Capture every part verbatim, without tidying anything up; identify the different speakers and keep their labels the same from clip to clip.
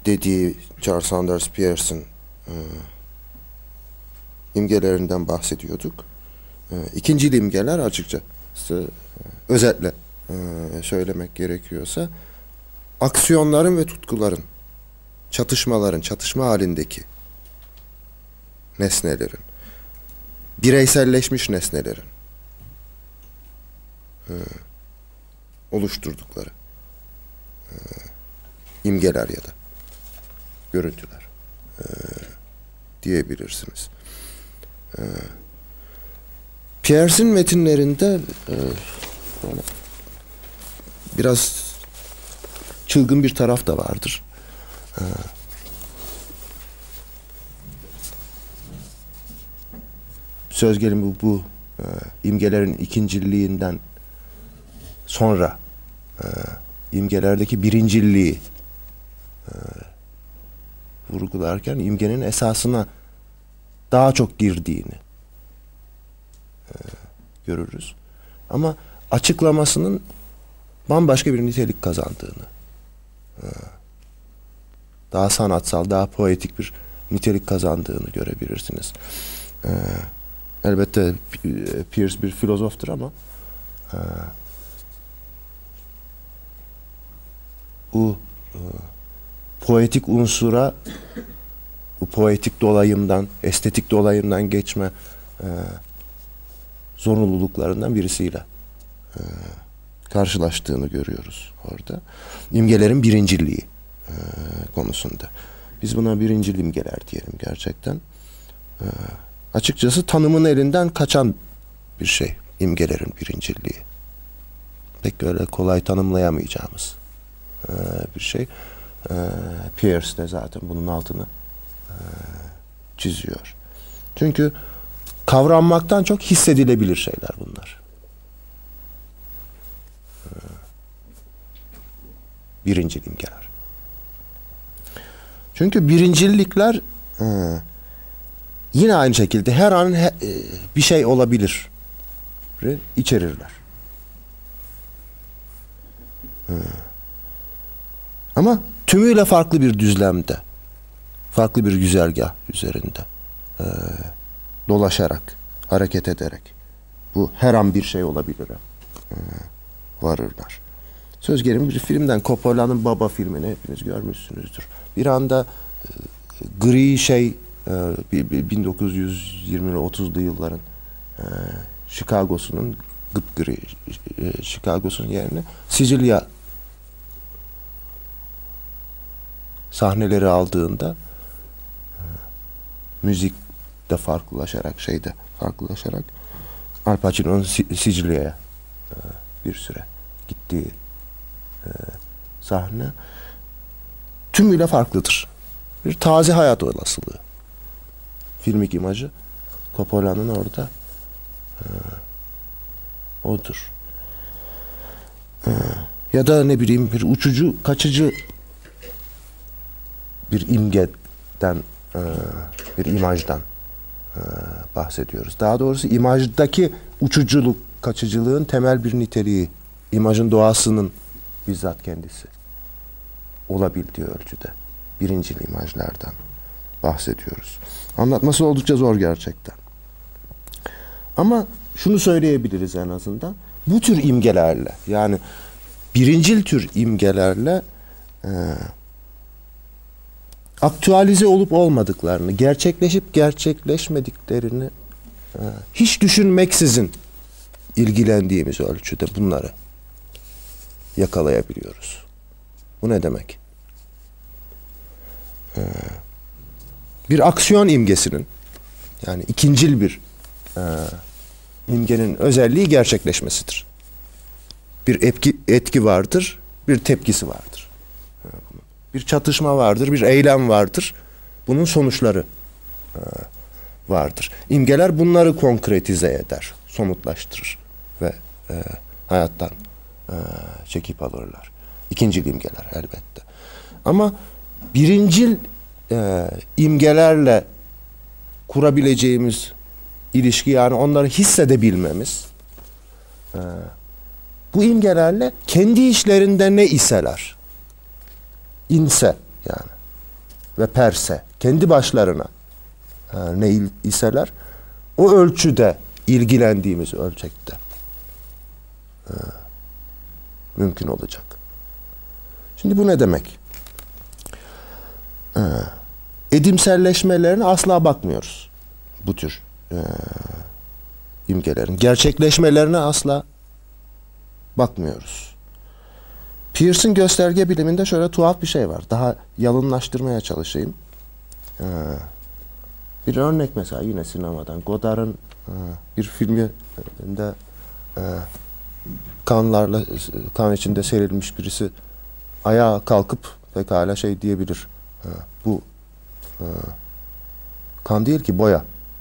Speaker 1: dediği Charles Sanders Peirce'in e, imgelerinden bahsediyorduk. E, ikincil imgeler açıkçası e, özetle e, söylemek gerekiyorsa aksiyonların ve tutkuların, çatışmaların, çatışma halindeki nesnelerin, bireyselleşmiş nesnelerin e, oluşturdukları e, imgeler ya da görüntüler e, diyebilirsiniz. E, Peirce'in metinlerinde e, böyle biraz çılgın bir taraf da vardır. E, söz gelimi bu, bu e, imgelerin ikincilliğinden sonra e, imgelerdeki birincilliği e, vurgularken imgenin esasına daha çok girdiğini e, görürüz. Ama açıklamasının bambaşka bir nitelik kazandığını, e, daha sanatsal, daha poetik bir nitelik kazandığını görebilirsiniz. E, elbette Peirce bir filozoftur ama e, bu e, poetik unsura, bu poetik dolayımdan, estetik dolayımdan geçme e, zorunluluklarından birisiyle e, karşılaştığını görüyoruz orada. İmgelerin birinciliği e, konusunda. Biz buna birincil imgeler diyelim gerçekten. E, açıkçası tanımın elinden kaçan bir şey imgelerin birinciliği. Pek öyle kolay tanımlayamayacağımız e, bir şey. E, Peirce de zaten bunun altını e, çiziyor. Çünkü kavranmaktan çok hissedilebilir şeyler bunlar. E, birincil imgeler. Çünkü birincillikler e, yine aynı şekilde her an he, e, bir şey olabilir içerirler. E, ama tümüyle farklı bir düzlemde, farklı bir güzergah üzerinde e, dolaşarak, hareket ederek bu her an bir şey olabilir e, varırlar. Söz gelimi bir filmden, Coppola'nın Baba filmini hepiniz görmüşsünüzdür. Bir anda e, gri şey e, bin dokuz yüz yirmili otuzlu yılların e, Chicago'sunun gıpgri e, Chicago'sunun yerine Sicilya sahneleri aldığında e, müzik de farklılaşarak, şey de farklılaşarak Al Pacino'nun Sicilya'ya e, bir süre gittiği e, sahne tümüyle farklıdır. Bir taze hayat olasılığı. Filmik imajı Coppola'nın orada e, odur. E, ya da ne bileyim bir uçucu, kaçıcı bir imgeden, e, bir imajdan e, bahsediyoruz. Daha doğrusu imajdaki uçuculuk, kaçıcılığın temel bir niteliği, imajın doğasının bizzat kendisi olabildiği ölçüde birincil imajlardan bahsediyoruz. Anlatması oldukça zor gerçekten. Ama şunu söyleyebiliriz en azından. Bu tür imgelerle, yani birincil tür imgelerle e, aktüalize olup olmadıklarını, gerçekleşip gerçekleşmediklerini e, hiç düşünmeksizin ilgilendiğimiz ölçüde bunları yakalayabiliyoruz. Bu ne demek? Ee, bir aksiyon imgesinin, yani ikincil bir e, imgenin özelliği gerçekleşmesidir. Bir etki, etki vardır, bir tepkisi vardır. Bir çatışma vardır, bir eylem vardır. Bunun sonuçları e, vardır. İmgeler bunları konkretize eder, somutlaştırır ve e, hayattan e, çekip alırlar. İkincil imgeler elbette. Ama birincil e, imgelerle kurabileceğimiz ilişki, yani onları hissedebilmemiz, e, bu imgelerle kendi işlerinde ne iseler, inse yani ve perse kendi başlarına e, ne iseler o ölçüde ilgilendiğimiz ölçekte e, mümkün olacak. Şimdi bu ne demek? E, edimselleşmelerine asla bakmıyoruz. Bu tür e, imgelerin. Gerçekleşmelerine asla bakmıyoruz. Peirce'in gösterge biliminde şöyle tuhaf bir şey var. Daha yalınlaştırmaya çalışayım. Ee, bir örnek mesela yine sinemadan. Godard'ın e, bir filminde e, kanlarla kan içinde serilmiş birisi ayağa kalkıp pekala şey diyebilir. E, bu e, kan değil ki boya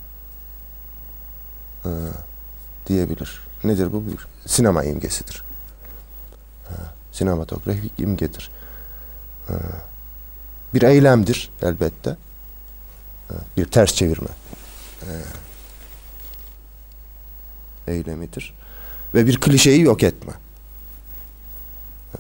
Speaker 1: e, diyebilir. Nedir bu? Bir sinema imgesidir. E, sinematografik imgedir. E, bir eylemdir elbette. E, bir ters çevirme e, eylemidir. Ve bir klişeyi yok etme e,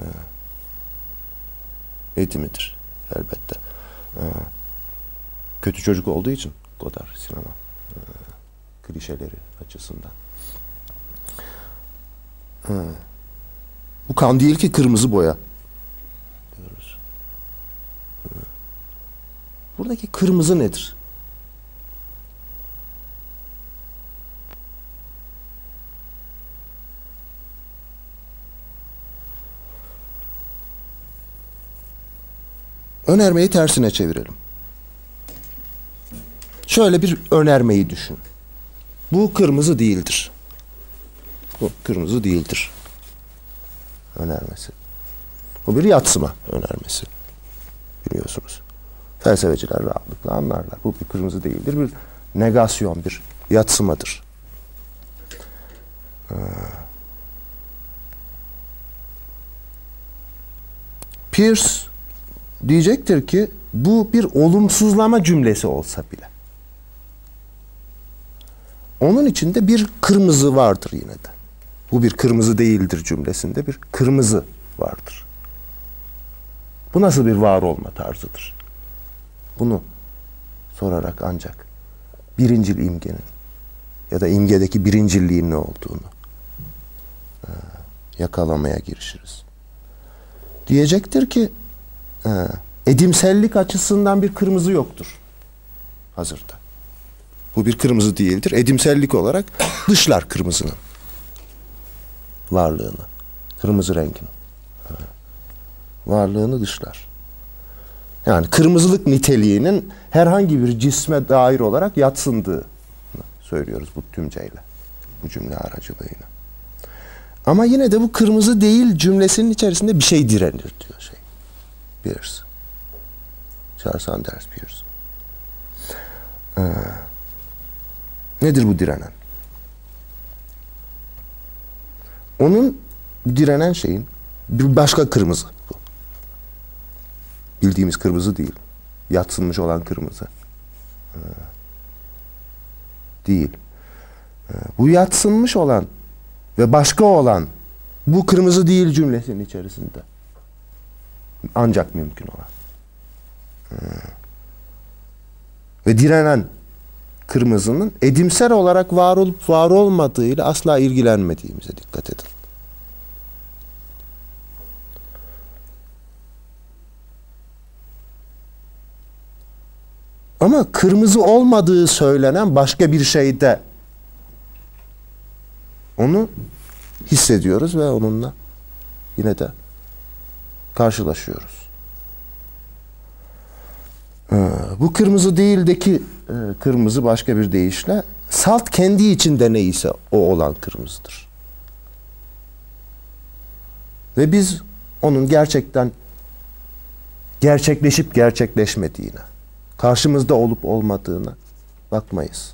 Speaker 1: eğitimidir elbette. E, kötü çocuk olduğu için Godard sinema e, klişeleri açısından. E, bu kan değil ki kırmızı boya diyoruz. E, buradaki kırmızı nedir? Önermeyi tersine çevirelim. Şöyle bir önermeyi düşün. Bu kırmızı değildir. Bu kırmızı değildir. Önermesi. Bu bir yadsıma önermesi. Biliyorsunuz. Felsefeciler rahatlıkla anlarlar. Bu bir kırmızı değildir. Bir negasyon, bir yadsımadır. Ee, Peirce diyecektir ki bu bir olumsuzlama cümlesi olsa bile onun içinde bir kırmızı vardır yine de. Bu bir kırmızı değildir cümlesinde bir kırmızı vardır. Bu nasıl bir var olma tarzıdır? Bunu sorarak ancak birincil imgenin ya da imgedeki birincilliğin ne olduğunu e, yakalamaya girişiriz. Diyecektir ki e, edimsellik açısından bir kırmızı yoktur hazırda. Bu bir kırmızı değildir. Edimsellik olarak dışlar kırmızının varlığını. Kırmızı rengin varlığını dışlar. Yani kırmızılık niteliğinin herhangi bir cisme dair olarak yadsındığını söylüyoruz bu tümceyle. Bu cümle aracılığıyla. Ama yine de bu kırmızı değil cümlesinin içerisinde bir şey direnir diyor şey. Peirce. Charles Sanders Peirce. Ee, nedir bu direnen? Onun direnen şeyin bir başka kırmızı bu. Bildiğimiz kırmızı değil. Yadsınmış olan kırmızı. Ee, değil. Ee, bu yadsınmış olan ve başka olan bu kırmızı değil cümlesinin içerisinde ancak mümkün olan. Ee, ve direnen kırmızının edimsel olarak var olup var olmadığıyla asla ilgilenmediğimize dikkat edin. Ama kırmızı olmadığı söylenen başka bir şeyde onu hissediyoruz ve onunla yine de karşılaşıyoruz. Ee, bu kırmızı değildeki e, kırmızı başka bir deyişle salt kendi içinde neyse o olan kırmızıdır. Ve biz onun gerçekten gerçekleşip gerçekleşmediğine, karşımızda olup olmadığına bakmayız.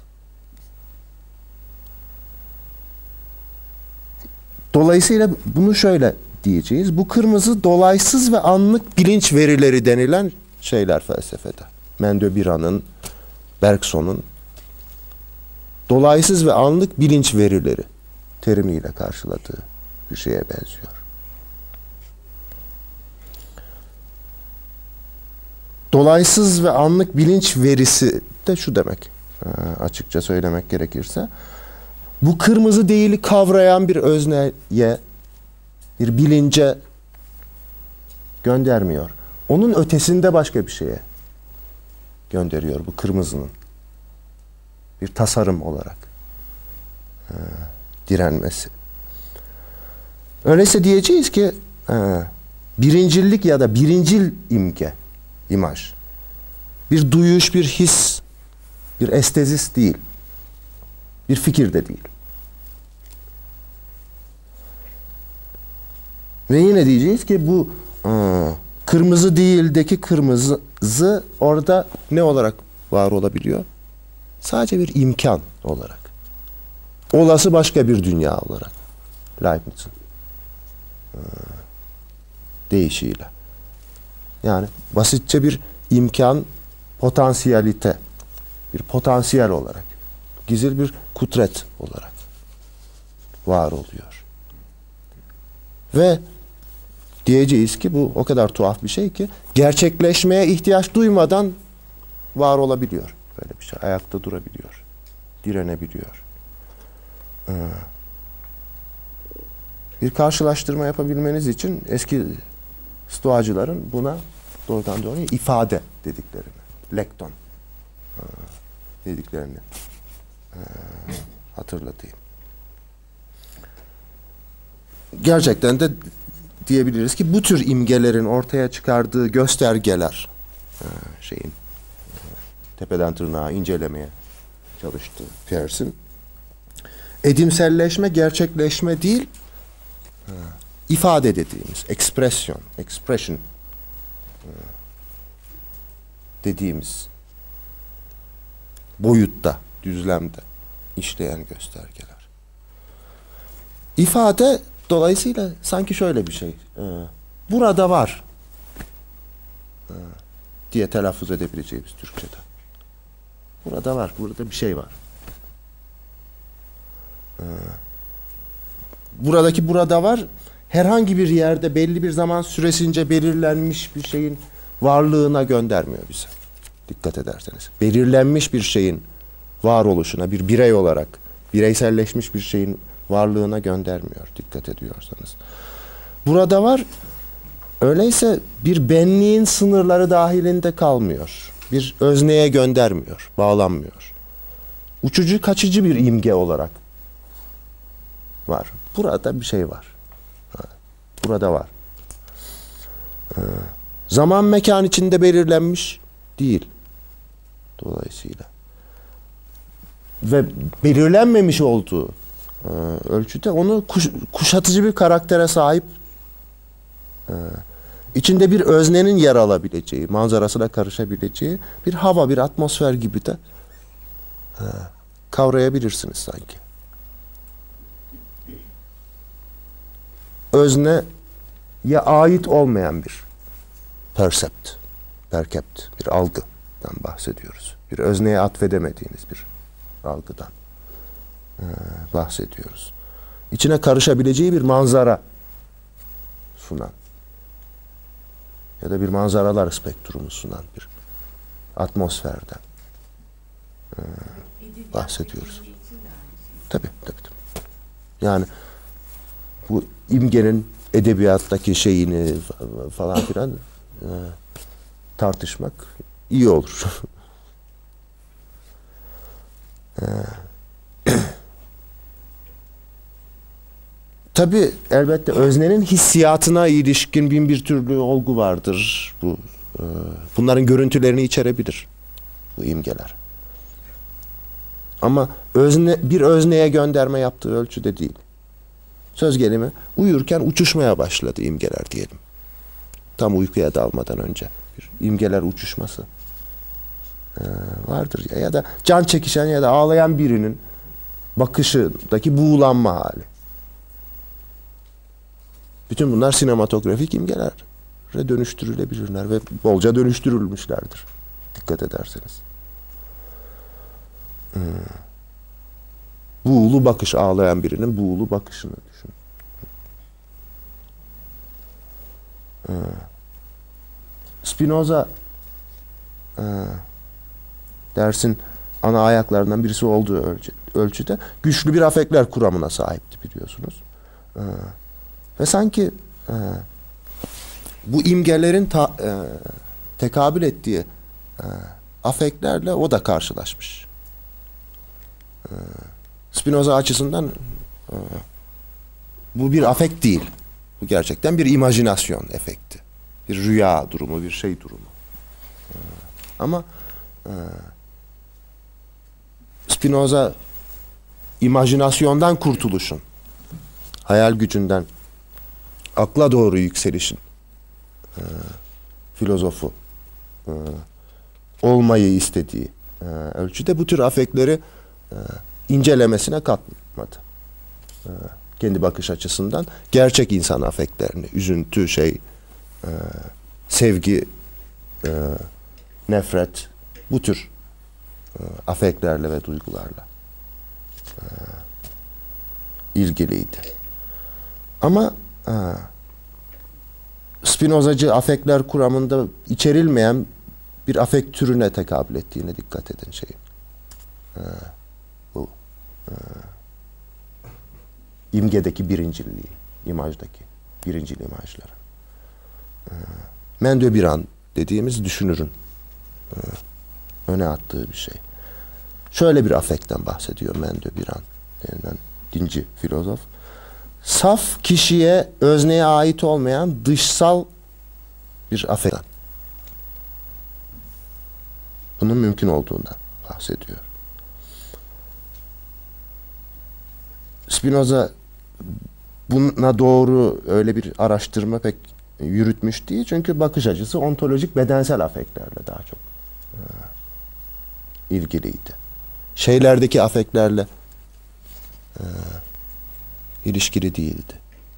Speaker 1: Dolayısıyla bunu şöyle diyeceğiz. Bu kırmızı dolaysız ve anlık bilinç verileri denilen şeyler felsefede. Mendelbrandt'ın, Bergson'un dolaysız ve anlık bilinç verileri terimiyle karşıladığı bir şeye benziyor. dolaysız ve anlık bilinç verisi de şu demek, e, açıkça söylemek gerekirse. Bu kırmızı değili kavrayan bir özneye, bir bilince göndermiyor. Onun ötesinde başka bir şeye gönderiyor bu kırmızının. Bir tasarım olarak e, direnmesi. Öyleyse diyeceğiz ki e, birincillik ya da birincil imge, imaj, bir duyuş, bir his, bir estezis değil. Bir fikir de değil. Ve yine diyeceğiz ki bu e, kırmızı değildeki kırmızı orada ne olarak var olabiliyor? Sadece bir imkan olarak. Olası başka bir dünya olarak. Leibniz'in e, deyişiyle. Yani basitçe bir imkan, potansiyelite, bir potansiyel olarak, gizli bir kudret olarak var oluyor. Ve diyeceğiz ki bu o kadar tuhaf bir şey ki gerçekleşmeye ihtiyaç duymadan var olabiliyor. Böyle bir şey. Ayakta durabiliyor. Direnebiliyor. Ee, bir karşılaştırma yapabilmeniz için eski stoacıların buna doğrudan doğruya ifade dediklerini, lekton e, dediklerini e, hatırlatayım. Gerçekten de diyebiliriz ki bu tür imgelerin ortaya çıkardığı göstergeler e, şeyin e, tepeden tırnağa incelemeye çalıştığı Peirce'in edimselleşme, gerçekleşme değil, e, ifade dediğimiz, expression, expression e, dediğimiz boyutta, düzlemde işleyen göstergeler. İfade dolayısıyla sanki şöyle bir şey, e, burada var e, diye telaffuz edebileceğimiz Türkçe'de. Burada var, burada bir şey var. E, buradaki burada var, herhangi bir yerde belli bir zaman süresince belirlenmiş bir şeyin varlığına göndermiyor bize. Dikkat ederseniz. Belirlenmiş bir şeyin varoluşuna, bir birey olarak, bireyselleşmiş bir şeyin varlığına göndermiyor. Dikkat ediyorsanız. Burada var, öyleyse bir benliğin sınırları dahilinde kalmıyor. Bir özneye göndermiyor, bağlanmıyor. Uçucu, kaçıcı bir imge olarak var. Burada bir şey var. Burada var. Zaman mekan içinde belirlenmiş değil. Dolayısıyla. Ve belirlenmemiş olduğu e, ölçüde onu kuş, kuşatıcı bir karaktere sahip, e, içinde bir öznenin yer alabileceği, manzarasına karışabileceği bir hava, bir atmosfer gibi de e, kavrayabilirsiniz sanki. Özneye ait olmayan bir percept, percept, bir algıdan bahsediyoruz. Bir özneye atfedemediğiniz bir algıdan ee, bahsediyoruz. İçine karışabileceği bir manzara sunan ya da bir manzaralar spektrumu sunan bir atmosferden ee, bahsediyoruz. Tabii, tabii, tabii. Yani bu imgenin edebiyattaki şeyini falan filan e, tartışmak iyi olur. e, Tabii elbette öznenin hissiyatına ilişkin bin bir türlü olgu vardır. Bu e, bunların görüntülerini içerebilir bu imgeler. Ama özne, bir özneye gönderme yaptığı ölçüde değil. Söz gelimi uyurken uçuşmaya başladı imgeler diyelim. Tam uykuya dalmadan önce bir imgeler uçuşması ee, vardır ya. Ya da can çekişen ya da ağlayan birinin bakışındaki buğulanma hali. Bütün bunlar sinematografik imgelere dönüştürülebilirler ve bolca dönüştürülmüşlerdir. Dikkat ederseniz. Hmm. Buğulu bakış, ağlayan birinin buğulu bakışını düşün. Hmm. Spinoza e, dersin ana ayaklarından birisi olduğu ölçü, ölçüde güçlü bir afekler kuramına sahipti biliyorsunuz. E, ve sanki e, bu imgelerin ta, e, tekabül ettiği e, afeklerle o da karşılaşmış. E, Spinoza açısından e, bu bir afekt değil. Bu gerçekten bir imajinasyon efekti. Bir rüya durumu, bir şey durumu. E, ama e, Spinoza imajinasyondan kurtuluşun, hayal gücünden akla doğru yükselişin e, filozofu e, olmayı istediği e, ölçüde bu tür afektleri e, incelemesine katmadı. E, kendi bakış açısından gerçek insan afektlerini, üzüntü, şey, e, sevgi, e, nefret, bu tür e, afektlerle ve duygularla e, ilgiliydi. Ama e, Spinozacı afektler kuramında içerilmeyen bir afekt türüne tekabül ettiğine dikkat edin şeyin. E, bu e, imgedeki birinciliği, imajdaki birincil imajları. E, Mendöbiran dediğimiz düşünürün e, öne attığı bir şey. Şöyle bir afektten bahsediyor Mendöbiran denilen dinci filozof. Saf kişiye, özneye ait olmayan dışsal bir afektten. Bunun mümkün olduğundan bahsediyor. Spinoza buna doğru öyle bir araştırma pek yürütmüş değil. Çünkü bakış açısı ontolojik bedensel afektlerle daha çok e, ilgiliydi. Şeylerdeki afektlerle e, ilişkili değildi.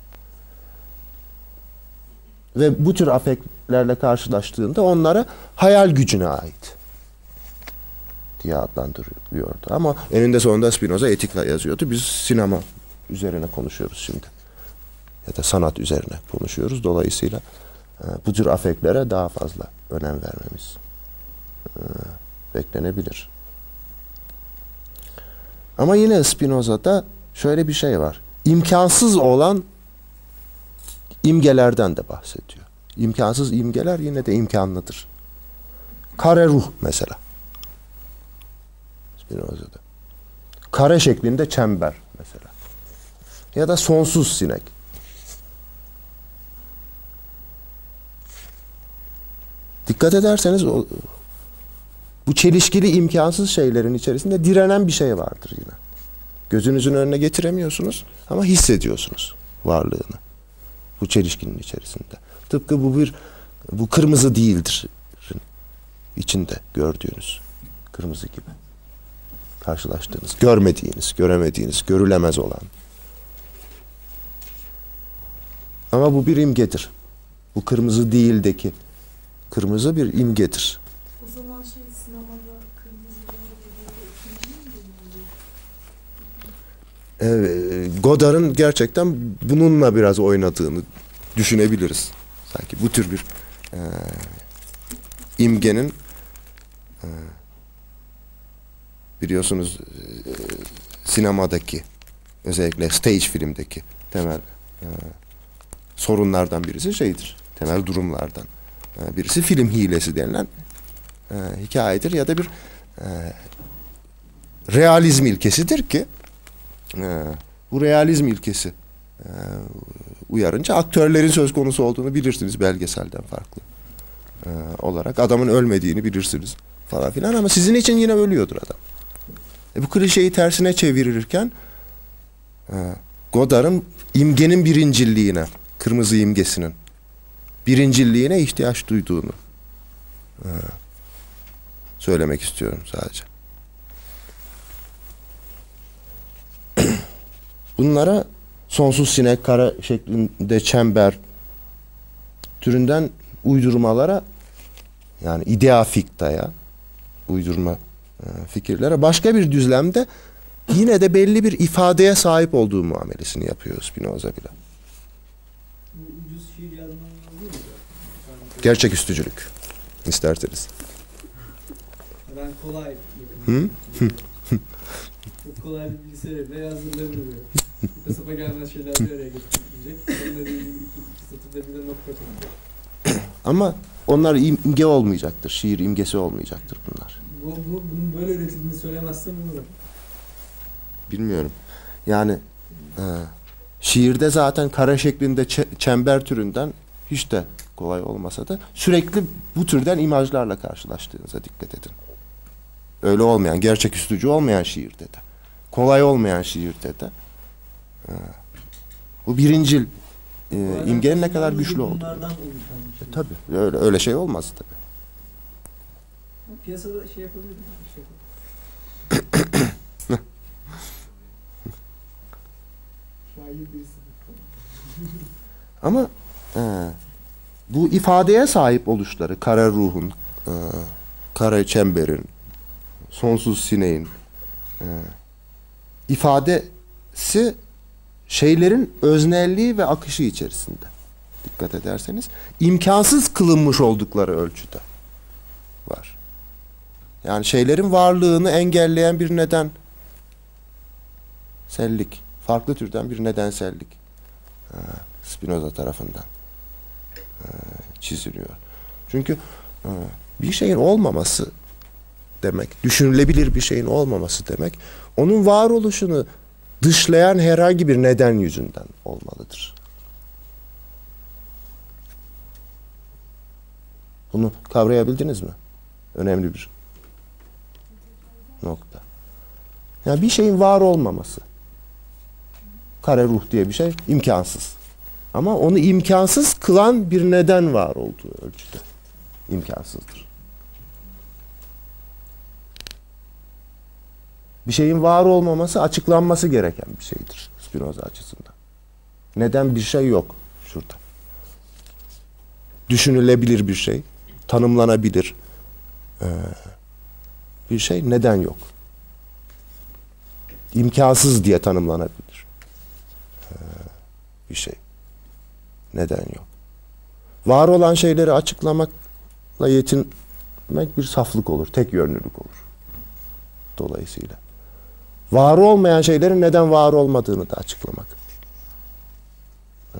Speaker 1: Ve bu tür afektlerle karşılaştığında onlara hayal gücüne ait diye adlandırılıyordu. Ama eninde sonunda Spinoza etik yazıyordu. Biz sinema üzerine konuşuyoruz şimdi. Ya da sanat üzerine konuşuyoruz. Dolayısıyla e, bu tür afektlere daha fazla önem vermemiz e, beklenebilir. Ama yine Spinoza'da şöyle bir şey var. İmkansız olan imgelerden de bahsediyor. İmkansız imgeler yine de imkanlıdır. Kare ruh mesela. Spinoza'da. Kare şeklinde çember mesela. Ya da sonsuz sinek. Dikkat ederseniz o, bu çelişkili imkansız şeylerin içerisinde direnen bir şey vardır yine. Gözünüzün önüne getiremiyorsunuz ama hissediyorsunuz varlığını. Bu çelişkinin içerisinde. Tıpkı bu bir bu kırmızı değildir içinde gördüğünüz kırmızı gibi. Karşılaştığınız, görmediğiniz, göremediğiniz, görülemez olan. Ama bu bir imgedir. Bu kırmızı değildeki kırmızı bir imgedir.
Speaker 2: O zaman şey sinemada kırmızı
Speaker 1: Evet, Godard'ın gerçekten bununla biraz oynadığını düşünebiliriz. Sanki bu tür bir e, imgenin e, biliyorsunuz e, sinemadaki özellikle stage filmdeki temel e, sorunlardan birisi şeydir. Temel durumlardan e, birisi film hilesi denilen e, hikayedir ya da bir e, realizm ilkesidir ki e, bu realizm ilkesi e, uyarınca aktörlerin söz konusu olduğunu bilirsiniz belgeselden farklı e, olarak. Adamın ölmediğini bilirsiniz falan filan ama sizin için yine ölüyordur adam. E, bu klişeyi tersine çevirirken e, Godard'ın imgenin birincilliğine, kırmızı imgesinin birincilliğine ihtiyaç duyduğunu e, söylemek istiyorum sadece. Bunlara sonsuz sinek, kare şeklinde çember türünden uydurmalara yani idea ficta'ya uydurma e, fikirlere başka bir düzlemde yine de belli bir ifadeye sahip olduğu muamelesini yapıyor Spinoza bile.
Speaker 3: Bu ucuz şiir yazmanın oluyor mu?
Speaker 1: Gerçeküstücülük isterseniz.
Speaker 3: Ben kolay
Speaker 1: Hı?
Speaker 3: yapıyorum. Çok kolay bir bilgisayar bile hazırlayabiliyor. Bir sapa gelmez şeyler bir araya getirecek. Onları ilgili iki, iki satırda bir de nokta koyacak.
Speaker 1: Ama onlar imge olmayacaktır. Şiir imgesi olmayacaktır bunlar.
Speaker 3: Bu, bu, bunun böyle üretildiğini söylemezsem bulurum.
Speaker 1: Bilmiyorum. Yani e, şiirde zaten kare şeklinde çe- çember türünden hiç de kolay olmasa da sürekli bu türden imajlarla karşılaştığınıza dikkat edin. Öyle olmayan, gerçeküstücü olmayan şiirde de, kolay olmayan şiirde de e, bu birincil e, imgenin ne kadar güçlü olduğu.
Speaker 3: Bunlardan oluşan bir şey.
Speaker 1: E, tabii öyle öyle şey olmaz tabii.
Speaker 3: Piyasada şey yapabilir mi? Şey yapabilir. Şair birisi.
Speaker 1: Ama e, bu ifadeye sahip oluşları, kara ruhun, e, kara çemberin, sonsuz sineğin e, ifadesi şeylerin öznelliği ve akışı içerisinde. Dikkat ederseniz imkansız kılınmış oldukları ölçüde var. Yani şeylerin varlığını engelleyen bir neden sellik, farklı türden bir nedensellik e, Spinoza tarafından e, çiziliyor. Çünkü e, bir şeyin olmaması demek, düşünülebilir bir şeyin olmaması demek, onun varoluşunu dışlayan herhangi bir neden yüzünden olmalıdır. Bunu kavrayabildiniz mi? Önemli bir nokta. Yani bir şeyin var olmaması. Kare ruh diye bir şey imkansız. Ama onu imkansız kılan bir neden var olduğu ölçüde imkansızdır. Bir şeyin var olmaması açıklanması gereken bir şeydir Spinoza açısından. Neden bir şey yok şurada. Düşünülebilir bir şey, tanımlanabilir ee, bir şey neden yok. İmkansız diye tanımlanabilir ee, bir şey. Neden yok. Var olan şeyleri açıklamakla yetinmek bir saflık olur, tek yönlülük olur. Dolayısıyla. Var olmayan şeylerin neden var olmadığını da açıklamak ee,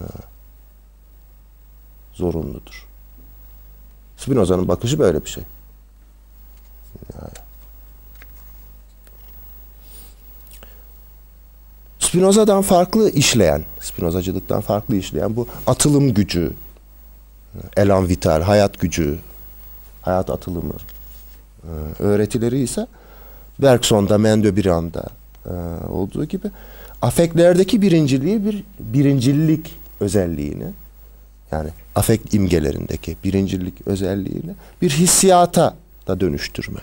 Speaker 1: zorunludur. Spinoza'nın bakışı böyle bir şey. Yani. Spinoza'dan farklı işleyen, Spinozacılıktan farklı işleyen bu atılım gücü, elan vital, hayat gücü, hayat atılımı öğretileri ise Bergson'da, Mendöbiran'da olduğu gibi afektlerdeki birinciliği bir birincillik özelliğini, yani afekt imgelerindeki birincillik özelliğini bir hissiyata da dönüştürme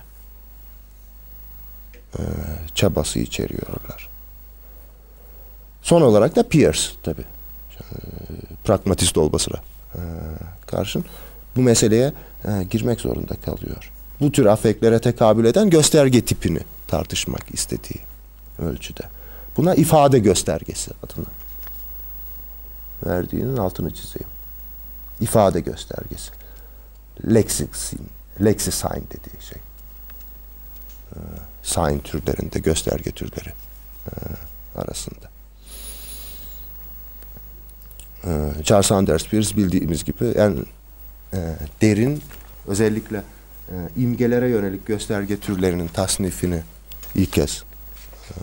Speaker 1: çabası içeriyorlar. Son olarak da Peirce tabii. Pragmatist olmasına karşın bu meseleye girmek zorunda kalıyor. Bu tür afektlere tekabül eden gösterge tipini tartışmak istediği ölçüde. Buna ifade göstergesi adını verdiğinin altını çizeyim. İfade göstergesi. Lexisin, lexisign dediği şey. Sign türlerinde, gösterge türleri arasında. Charles Sanders Peirce bildiğimiz gibi en e, derin, özellikle e, imgelere yönelik gösterge türlerinin tasnifini ilk kez e,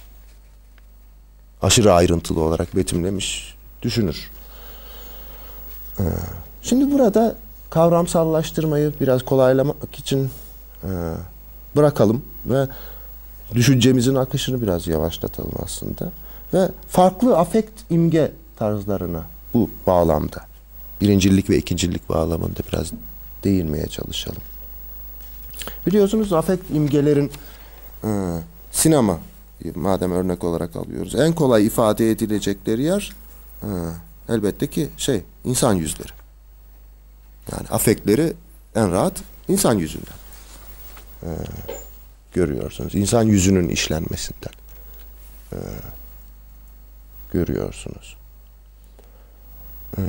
Speaker 1: aşırı ayrıntılı olarak betimlemiş düşünür. E, şimdi burada kavramsallaştırmayı biraz kolaylamak için e, bırakalım ve düşüncemizin akışını biraz yavaşlatalım aslında ve farklı afekt imge tarzlarına bu bağlamda, birincilik ve ikincilik bağlamında biraz değinmeye çalışalım. Biliyorsunuz afekt imgelerin e, sinema, madem örnek olarak alıyoruz, en kolay ifade edilecekleri yer e, elbette ki şey, insan yüzleri. Yani afektleri en rahat insan yüzünden e, görüyorsunuz. İnsan yüzünün işlenmesinden e, görüyorsunuz. Ee,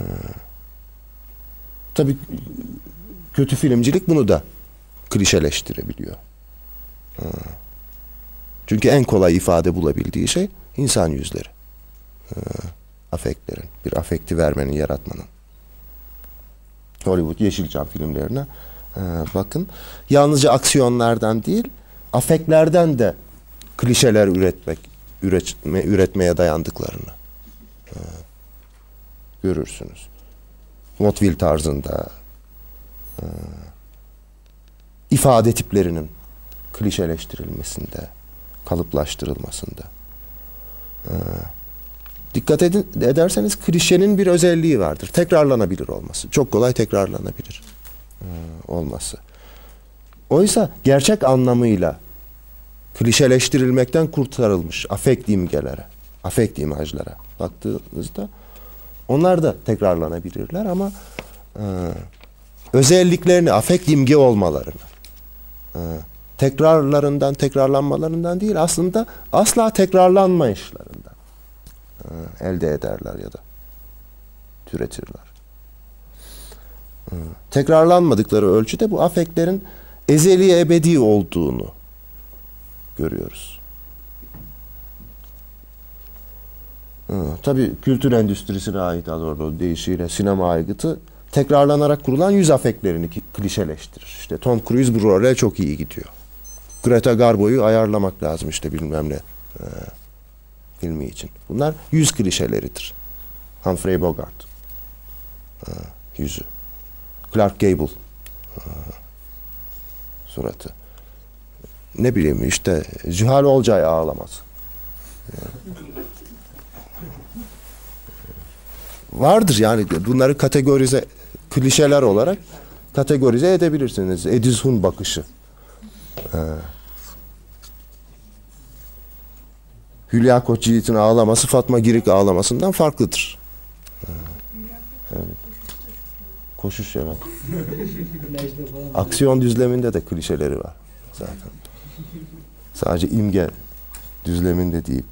Speaker 1: tabii kötü filmcilik bunu da klişeleştirebiliyor. Çünkü en kolay ifade bulabildiği şey insan yüzleri. Afektlerin, bir afekti vermenin, yaratmanın. Hollywood, Yeşilçam filmlerine bakın. Yalnızca aksiyonlardan değil, afektlerden de klişeler üretmek, üretme, üretmeye dayandıklarını görürsünüz. Vaudeville tarzında ifade tiplerinin klişeleştirilmesinde, kalıplaştırılmasında. Dikkat edin, ederseniz klişenin bir özelliği vardır. Tekrarlanabilir olması. Çok kolay tekrarlanabilir olması. Oysa gerçek anlamıyla klişeleştirilmekten kurtarılmış afekt imgelere, afekt imajlara baktığınızda onlar da tekrarlanabilirler ama e, özelliklerini, afekt imge olmalarını e, tekrarlarından, tekrarlanmalarından değil, aslında asla tekrarlanmayışlarından e, elde ederler ya da türetirler. E, tekrarlanmadıkları ölçüde bu afektlerin ezeli ebedi olduğunu görüyoruz. E, tabii kültür endüstrisine ait doğru deyişiyle sinema aygıtı tekrarlanarak kurulan yüz afektlerini klişeleştirir. İşte Tom Cruise bu role çok iyi gidiyor. Greta Garbo'yu ayarlamak lazım işte bilmem ne e, filmi için. Bunlar yüz klişeleridir. Humphrey Bogart e, yüzü. Clark Gable e, suratı. Ne bileyim işte Zühal Olcay ağlaması. E, vardır yani bunları kategorize klişeler olarak kategorize edebilirsiniz. Edison bakışı. Ee, Hülya Koçyiğit'in ağlaması Fatma Girik ağlamasından farklıdır. Ee, evet. Koşuş evet. Aksiyon düzleminde de klişeleri var zaten. Sadece imge düzleminde değil.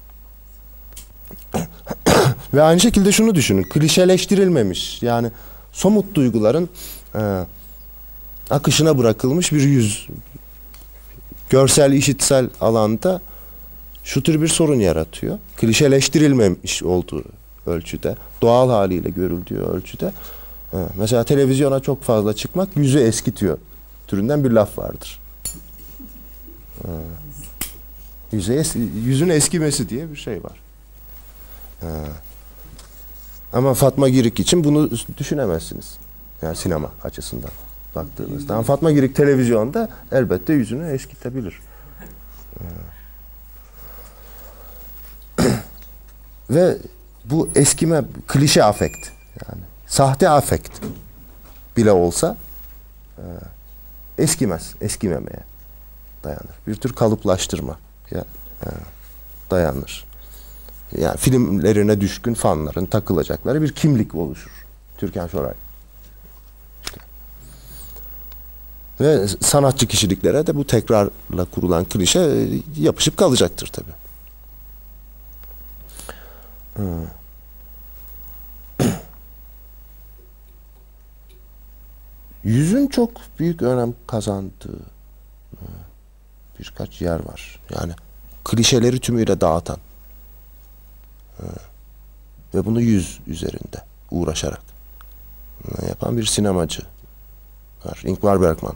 Speaker 1: Ve aynı şekilde şunu düşünün. Klişeleştirilmemiş yani somut duyguların e, akışına bırakılmış bir yüz. Görsel, işitsel alanda şu tür bir sorun yaratıyor. Klişeleştirilmemiş olduğu ölçüde, doğal haliyle görüldüğü ölçüde. E, mesela televizyona çok fazla çıkmak yüzü eskitiyor türünden bir laf vardır. E, yüze es yüzün eskimesi diye bir şey var. E, Ama Fatma Girik için bunu düşünemezsiniz. Yani sinema açısından baktığınızda. Ama Fatma Girik televizyonda elbette yüzünü eskitebilir. Ve bu eskime, klişe afekt yani sahte afekt bile olsa e, eskimez, eskimemeye dayanır. Bir tür kalıplaştırma ya, e, dayanır. Yani filmlerine düşkün fanların takılacakları bir kimlik oluşur. Türkan Şoray. İşte. Ve sanatçı kişiliklere de bu tekrarla kurulan klişe yapışıp kalacaktır tabii. Hmm. Yüzün çok büyük önem kazandığı birkaç yer var. Yani klişeleri tümüyle dağıtan. Ve bunu yüz üzerinde uğraşarak yapan bir sinemacı var. Ingmar Bergman.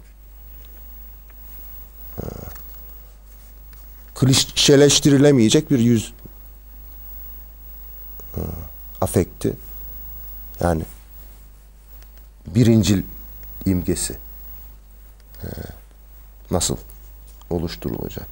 Speaker 1: Klişeleştirilemeyecek bir yüz afekti. Yani birincil imgesi nasıl oluşturulacak?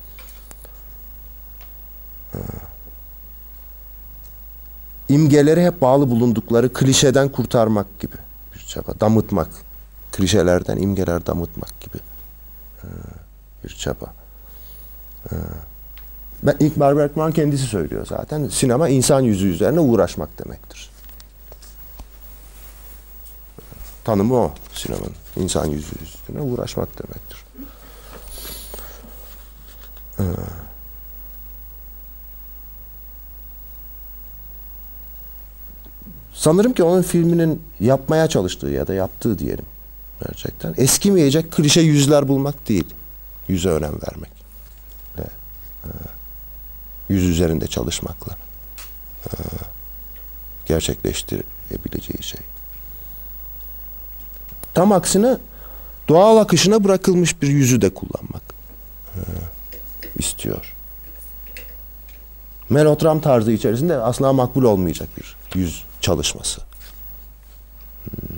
Speaker 1: İmgeleri hep bağlı bulundukları klişeden kurtarmak gibi bir çaba. Damıtmak. Klişelerden imgeler damıtmak gibi bir çaba. Ben Ingmar Bergman kendisi söylüyor zaten. Sinema insan yüzü üzerine uğraşmak demektir. Tanımı o sinemanın. İnsan yüzü üzerine uğraşmak demektir. Sanırım ki onun filminin yapmaya çalıştığı ya da yaptığı diyelim gerçekten eskimeyecek klişe yüzler bulmak değil. yüze önem vermek. Ve, e, yüz üzerinde çalışmakla e, gerçekleştirebileceği şey. Tam aksine doğal akışına bırakılmış bir yüzü de kullanmak e, istiyor. Melodram tarzı içerisinde asla makbul olmayacak bir yüz çalışması. Hmm.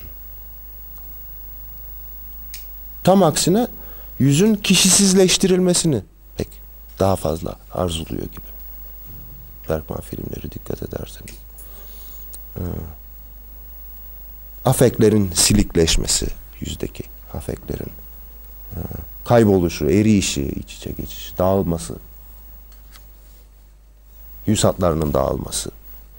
Speaker 1: Tam aksine yüzün kişisizleştirilmesini pek daha fazla arzuluyor gibi. Bergman filmleri dikkat ederseniz. Ee, afeklerin silikleşmesi, yüzdeki afeklerin e, kayboluşu, eriyişi, iç içe geçişi, dağılması, yüz hatlarının dağılması.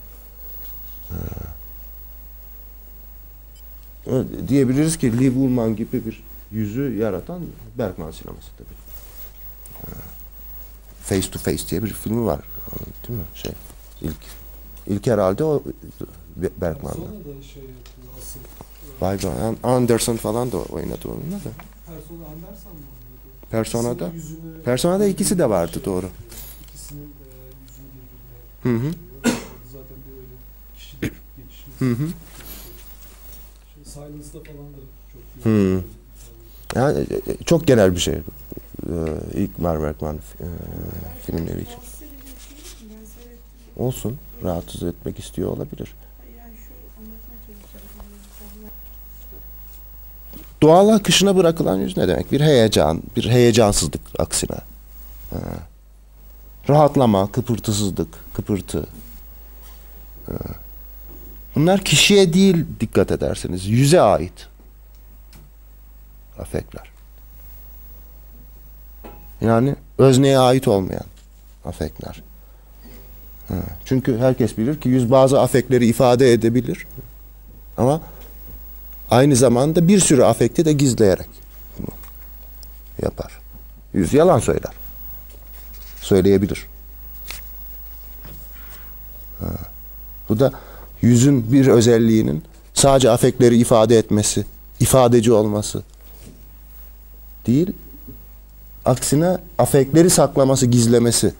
Speaker 1: Ee, diyebiliriz ki Liv Ullmann gibi bir yüzü yaratan Bergman sineması tabii. Ee, Face to Face diye bir filmi var, değil mi? Şey, ilk ilk herhalde o Bergman'da.
Speaker 3: Sonra da şey yapıyor asıl.
Speaker 1: Vay be, Anderson falan da oynadı onunla da.
Speaker 3: Persona Anderson mı oynadı?
Speaker 1: Persona'da.
Speaker 3: İkisinin yüzünü-
Speaker 1: Persona'da ikisi de vardı,
Speaker 3: şey
Speaker 1: doğru.
Speaker 3: yapıyor. İkisinin e, yüzünü birbirine
Speaker 1: Hı hı.
Speaker 3: yapıyor. Zaten bir öyle kişilik geçişmesi.
Speaker 1: Hı hı.
Speaker 3: Şey, Silence'da falan da çok
Speaker 1: Hı.
Speaker 3: iyi.
Speaker 1: Yani e, çok genel bir şey. Ee, ilk Bergman e, filmleri için.
Speaker 2: Rahatsız edici bir şey mi? Ben seyrettim.
Speaker 1: Olsun, rahatsız etmek istiyor olabilir.
Speaker 2: Yani şu anlatmaya çalışacağım. Yani
Speaker 1: Doğal akışına bırakılan yüz ne demek? Bir heyecan, bir heyecansızlık aksine. Ee, rahatlama, kıpırtısızlık, kıpırtı. Ee, bunlar kişiye değil, dikkat ederseniz, yüze ait afekler. Yani özneye ait olmayan afekler. Ee, çünkü herkes bilir ki yüz bazı afekleri ifade edebilir. Ama aynı zamanda bir sürü afekti de gizleyerek bunu yapar. Yüz yalan söyler. Söyleyebilir. Ha. Bu da yüzün bir özelliğinin sadece afekleri ifade etmesi, ifadeci olması değil, aksine afekleri saklaması, gizlemesi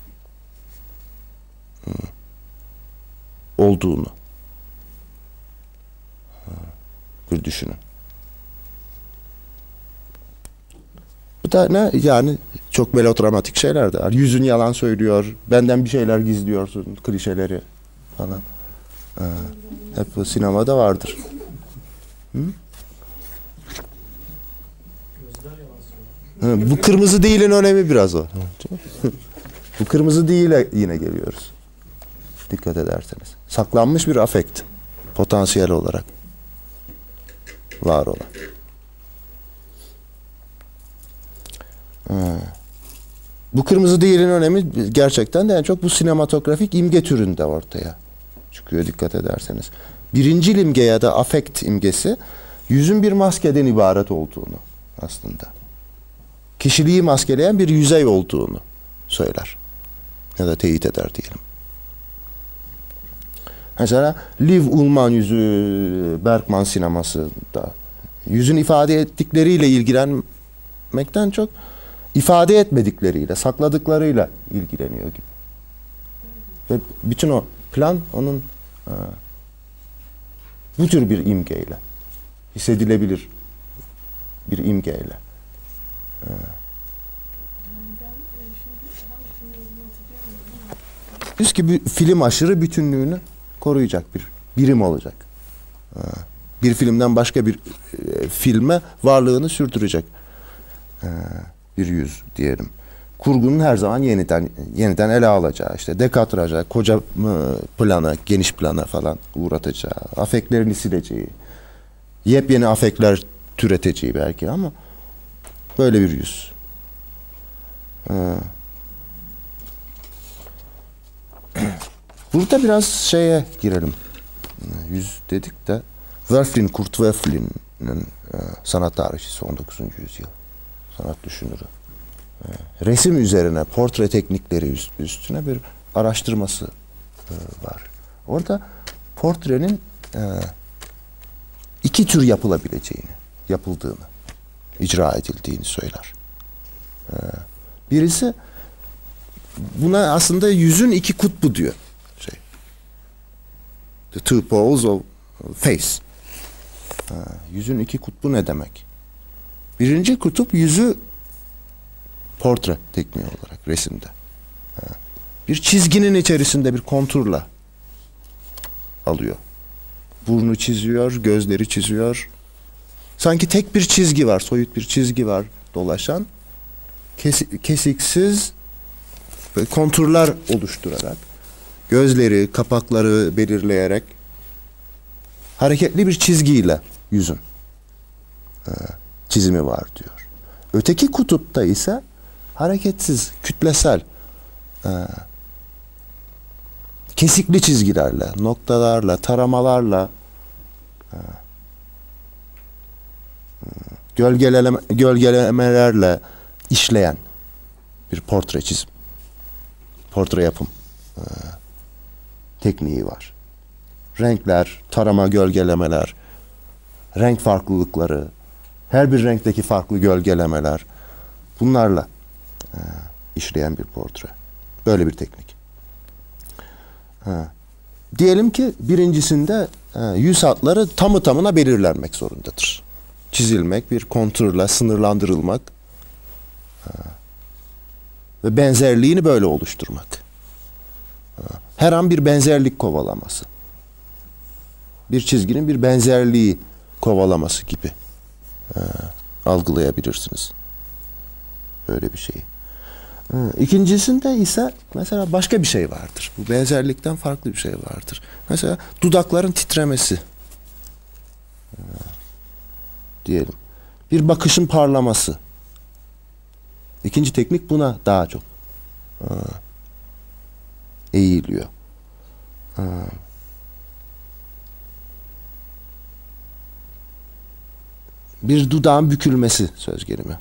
Speaker 1: hı, olduğunu bir düşünün. Bu da ne? Yani çok melodramatik şeyler de var. Yüzün yalan söylüyor, benden bir şeyler gizliyorsun, klişeleri falan. Ee, hep bu sinemada vardır. Hı?
Speaker 3: Gözler yalan söylüyor.
Speaker 1: Hı, bu kırmızı değilin önemi biraz o. Bu kırmızı değile yine geliyoruz. Dikkat ederseniz. Saklanmış bir afekt. Potansiyel olarak var olan. Ha. Bu kırmızı değilin önemi gerçekten de en çok bu sinematografik imge türünde ortaya çıkıyor, dikkat ederseniz. Birincil imge ya da afekt imgesi yüzün bir maskeden ibaret olduğunu aslında. Kişiliği maskeleyen bir yüzey olduğunu söyler. Ya da teyit eder diyelim. Mesela Liv Ullmann yüzü Bergman sinemasında yüzün ifade ettikleriyle ilgilenmekten çok ifade etmedikleriyle, sakladıklarıyla ilgileniyor gibi. Ve bütün o plan onun e, bu tür bir imgeyle, hissedilebilir bir imgeyle. E,
Speaker 2: Yani ben e, şimdi hangi film olduğunu hatırlayamıyorum ama
Speaker 1: Biz ki bir film aşırı bütünlüğünü koruyacak bir birim olacak. E, bir filmden başka bir e, filme varlığını sürdürecek e, bir yüz diyelim. Kurgunun her zaman yeniden yeniden ele alacağı, işte dekatraja, koca plana, geniş plana falan uğratacağı, afeklerini sileceği, yepyeni afekler türeteceği belki ama böyle bir yüz. Ee, burada biraz şeye girelim. Yüz dedik de Wölfflin, Kurt Wölfflin'in e, sanat tarihçisi, on dokuzuncu yüzyıl sanat düşünürü. Resim üzerine, portre teknikleri üstüne bir araştırması e, var. Orada portrenin e, iki tür yapılabileceğini, yapıldığını, icra edildiğini söyler. Birisi buna aslında yüzün iki kutbu diyor. Şey. The two poles of face. Ha, yüzün iki kutbu ne demek? Birinci kutup yüzü portre tekniği olarak resimde. Ha, bir çizginin içerisinde bir konturla alıyor. Burnu çiziyor, gözleri çiziyor. Sanki tek bir çizgi var, soyut bir çizgi var dolaşan. Kes- kesiksiz konturlar oluşturarak, gözleri, kapakları belirleyerek hareketli bir çizgiyle yüzün e, çizimi var diyor. Öteki kutupta ise hareketsiz, kütlesel, e, kesikli çizgilerle, noktalarla, taramalarla, e, gölgeleme, gölgelemelerle işleyen bir portre çizim, portre yapım e, tekniği var. Renkler, tarama, gölgelemeler, renk farklılıkları, her bir renkteki farklı gölgelemeler, bunlarla e, işleyen bir portre. Böyle bir teknik. Ha. Diyelim ki birincisinde e, yüz hatları tamı tamına belirlenmek zorundadır. Çizilmek, bir konturla sınırlandırılmak e, ve benzerliğini böyle oluşturmak. E, her an bir benzerlik kovalaması. Bir çizginin bir benzerliği kovalaması gibi e, algılayabilirsiniz. Böyle bir şeyi. E, ikincisinde ise mesela başka bir şey vardır. Bu benzerlikten farklı bir şey vardır. Mesela dudakların titremesi. E, diyelim. Bir bakışın parlaması. İkinci teknik buna daha çok e, eğiliyor. E, bir dudağın bükülmesi söz gelimi.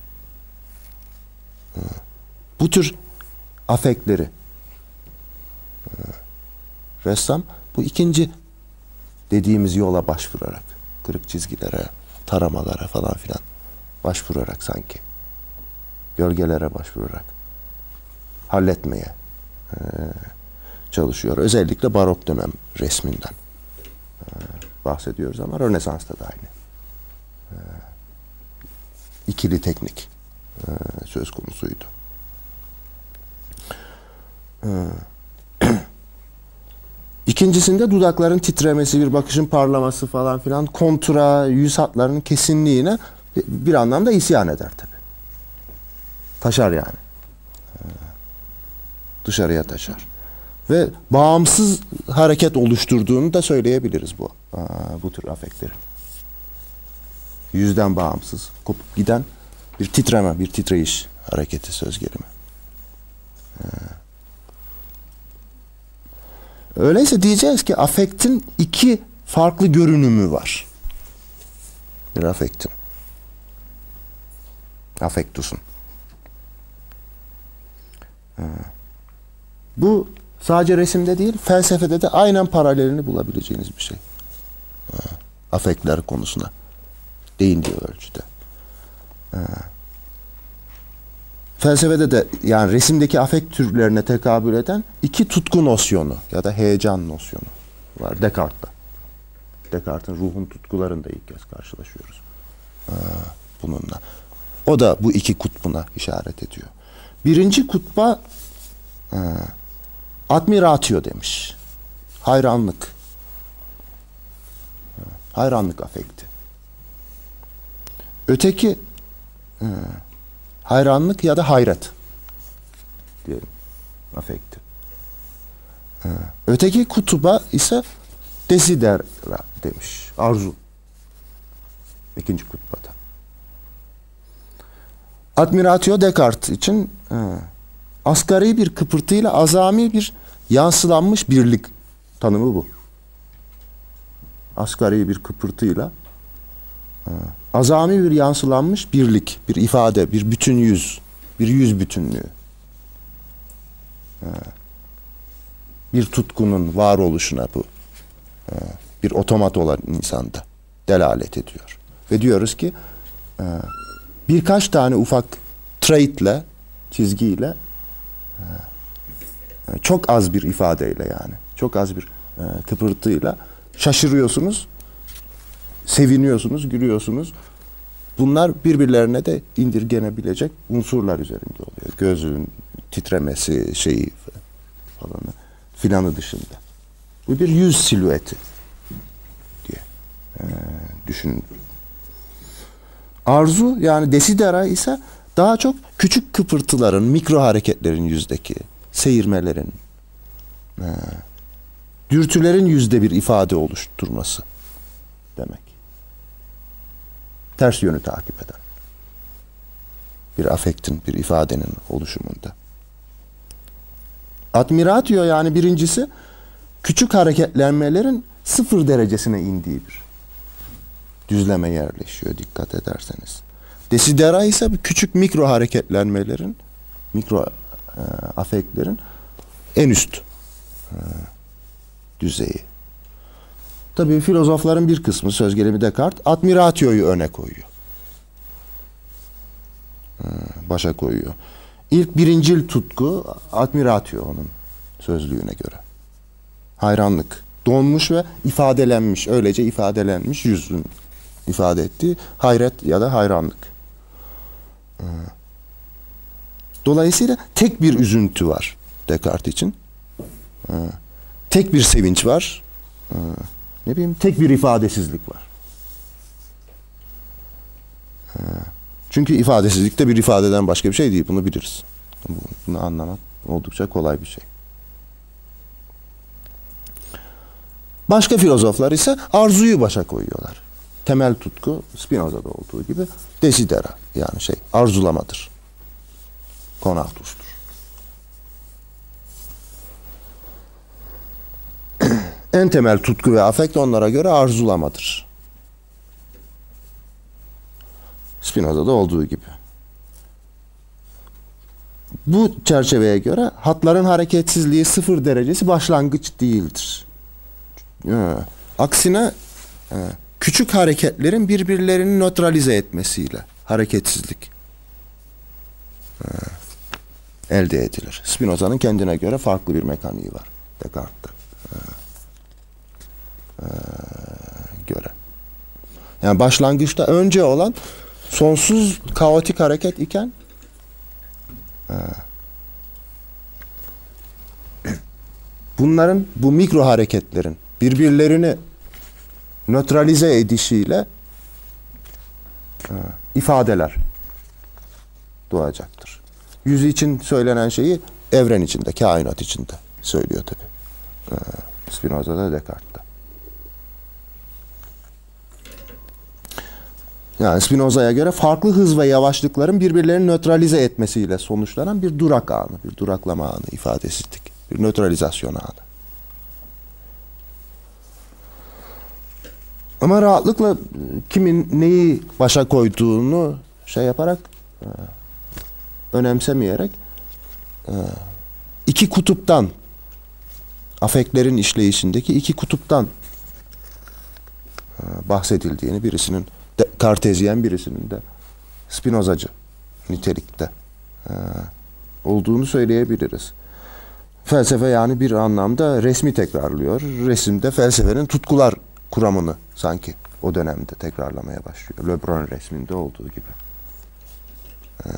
Speaker 1: E, bu tür afektleri e, ressam bu ikinci dediğimiz yola başvurarak, kırık çizgilere, taramalara falan filan başvurarak sanki, gölgelere başvurarak halletmeye e, çalışıyor. Özellikle barok dönem resminden e, bahsediyoruz ama Rönesans'ta da aynı e, ikili teknik e, söz konusuydu. E, İkincisinde dudakların titremesi, bir bakışın parlaması falan filan kontura, yüz hatlarının kesinliğine bir anlamda isyan eder tabii. Taşar yani. Dışarıya taşar. Ve bağımsız hareket oluşturduğunu da söyleyebiliriz bu bu tür afektleri. Yüzden bağımsız, kopup giden bir titreme, bir titreyiş hareketi söz gelimi. Öyleyse diyeceğiz ki afektin iki farklı görünümü var. Bir afektin. Afektusun. Bu sadece resimde değil, felsefede de aynen paralelini bulabileceğiniz bir şey. Afektler konusuna değindiği ölçüde. Felsefede de yani resimdeki afekt türlerine tekabül eden iki tutku nosyonu ya da heyecan nosyonu var Descartes'ta. Descartes'in ruhun tutkularında ilk kez karşılaşıyoruz ee, bununla. O da bu iki kutbuna işaret ediyor. Birinci kutba e, admiratio demiş. Hayranlık. Hayranlık afekti. Öteki e, hayranlık ya da hayret diyelim afekti. Ee, öteki kutuba ise desidera demiş. Arzu. İkinci kutbada. Admiratio Descartes için e, asgari bir kıpırtıyla azami bir yansılanmış birlik tanımı bu. Asgari bir kıpırtıyla e, azami bir yansılanmış birlik, bir ifade, bir bütün yüz, bir yüz bütünlüğü. E, bir tutkunun varoluşuna bu e, bir otomat olan insanda delalet ediyor. Ve diyoruz ki e, birkaç tane ufak straight'le, çizgiyle, e, çok az bir ifadeyle yani, çok az bir e, kıpırtıyla şaşırıyorsunuz, seviniyorsunuz, gülüyorsunuz. Bunlar birbirlerine de indirgenebilecek unsurlar üzerinde oluyor. Gözün titremesi, şeyi falan filanı dışında. Bu bir yüz silüeti diye e, düşünün. Arzu yani desidera ise daha çok küçük kıpırtıların, mikro hareketlerin yüzdeki, seyirmelerin, e, dürtülerin yüzde bir ifade oluşturması demek. Ters yönü takip eden. Bir afektin, bir ifadenin oluşumunda. Admiratio yani birincisi küçük hareketlenmelerin sıfır derecesine indiği bir düzleme yerleşiyor dikkat ederseniz. Desidera ise küçük mikro hareketlenmelerin, mikro e, afektlerin en üst e, düzeyi. Tabii filozofların bir kısmı, söz gelimi Descartes, admiratio'yu öne koyuyor. E, başa koyuyor. İlk birincil tutku admiratio onun sözlüğüne göre. Hayranlık. Donmuş ve ifadelenmiş, öylece ifadelenmiş yüzün ifade ettiği hayret ya da hayranlık. Dolayısıyla tek bir üzüntü var Descartes için. Tek bir sevinç var. Ne bileyim, tek bir ifadesizlik var. Çünkü ifadesizlik de bir ifadeden başka bir şey değil. Bunu biliriz. Bunu anlamak oldukça kolay bir şey. Başka filozoflar ise arzuyu başa koyuyorlar. Temel tutku Spinoza'da olduğu gibi desidera yani şey arzulamadır. Konatustur. En temel tutku ve afekt onlara göre arzulamadır. Spinoza'da olduğu gibi. Bu çerçeveye göre hatların hareketsizliği sıfır derecesi başlangıç değildir. Aksine küçük hareketlerin birbirlerini nötralize etmesiyle hareketsizlik elde edilir. Spinoza'nın kendine göre farklı bir mekaniği var Descartes'te göre. Yani başlangıçta önce olan sonsuz kaotik hareket iken bunların, bu mikro hareketlerin birbirlerini nötralize edişiyle ifadeler doğacaktır. Yüz için söylenen şeyi evren içinde, kainat içinde söylüyor tabi. Spinoza'da, Descartes'te. Yani Spinoza'ya göre farklı hız ve yavaşlıkların birbirlerini nötralize etmesiyle sonuçlanan bir durak anı, bir duraklama anı, ifadesizlik, bir nötralizasyon anı. Ama rahatlıkla kimin neyi başa koyduğunu şey yaparak, önemsemeyerek iki kutuptan, afektlerin işleyişindeki iki kutuptan bahsedildiğini, birisinin de Kartezyen, birisinin de Spinozacı nitelikte olduğunu söyleyebiliriz. Felsefe yani bir anlamda resmi tekrarlıyor. Resimde felsefenin tutkular kuramını sanki o dönemde tekrarlamaya başlıyor. Le Brun resminde olduğu gibi. Ee,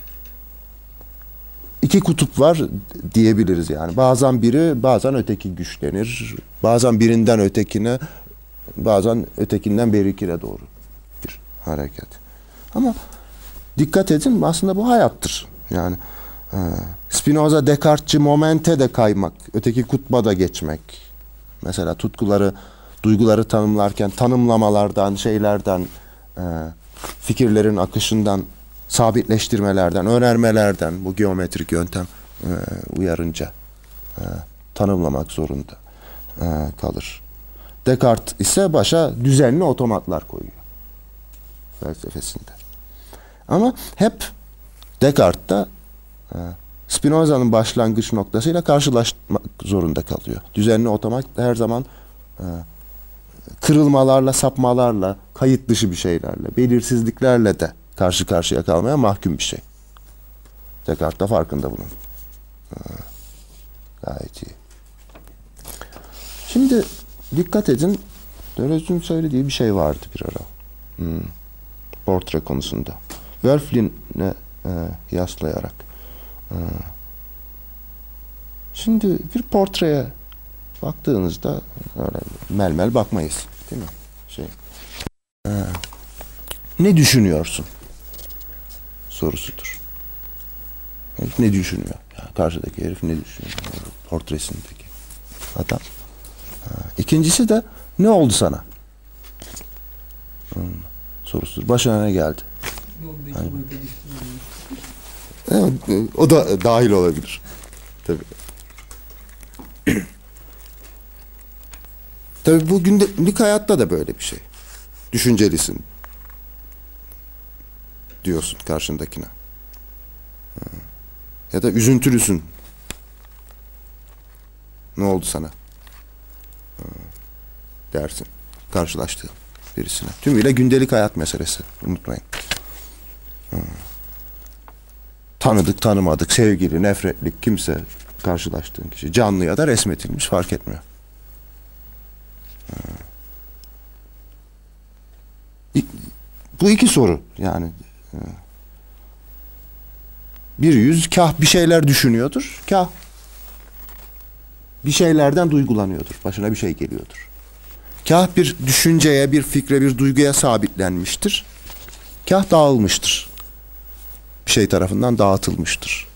Speaker 1: iki kutup var diyebiliriz yani. Bazen biri, bazen öteki güçlenir. Bazen birinden ötekine, bazen ötekinden berikine doğru bir hareket. Ama dikkat edin, aslında bu hayattır. Yani e, Spinoza, Descartes'ci momente de kaymak, öteki kutba da geçmek. Mesela tutkuları, duyguları tanımlarken tanımlamalardan, şeylerden, e, fikirlerin akışından, sabitleştirmelerden, önermelerden, bu geometrik yöntem e, uyarınca e, tanımlamak zorunda e, kalır. Descartes ise başa düzenli otomatlar koyuyor felsefesinde. Ama hep Descartes'ta e, Spinoza'nın başlangıç noktasıyla karşılaşmak zorunda kalıyor. Düzenli otomat her zaman e, kırılmalarla, sapmalarla, kayıt dışı bir şeylerle, belirsizliklerle de karşı karşıya kalmaya mahkum bir şey. Descartes da farkında bunun. Ha, gayet iyi. Şimdi dikkat edin, Deleuze'ün söylediği bir şey vardı bir ara. Hmm. Portre konusunda. Wölflin'e e, yaslayarak. E, şimdi bir portreye baktığınızda öyle melmel bakmayız, değil mi? Şey. E, ne düşünüyorsun? Sorusudur. Herif ne düşünüyor? Ya karşıdaki herif ne düşünüyor? Portresindeki adam. E, ikincisi de ne oldu sana? Hmm. Sorusudur. Başına ne geldi?
Speaker 3: Ne oldu iki boyuta düştüm.
Speaker 1: Evet, o da dahil olabilir. Tabii. Tabii bu gündelik hayatta da böyle bir şey. Düşüncelisin diyorsun karşındakine. Ya da üzüntülüsün. Ne oldu sana? Dersin. Karşılaştığın birisine. Tümüyle gündelik hayat meselesi. Unutmayın. Tanıdık, tanımadık, sevgili, nefretlik kimse karşılaştığın kişi. Canlı ya da resmetilmiş fark etmiyor. Bu iki soru yani. Bir yüz kah bir şeyler düşünüyordur, kah bir şeylerden duygulanıyordur. Başına bir şey geliyordur. Kah bir düşünceye, bir fikre, bir duyguya sabitlenmiştir. Kah dağılmıştır. Bir şey tarafından dağıtılmıştır.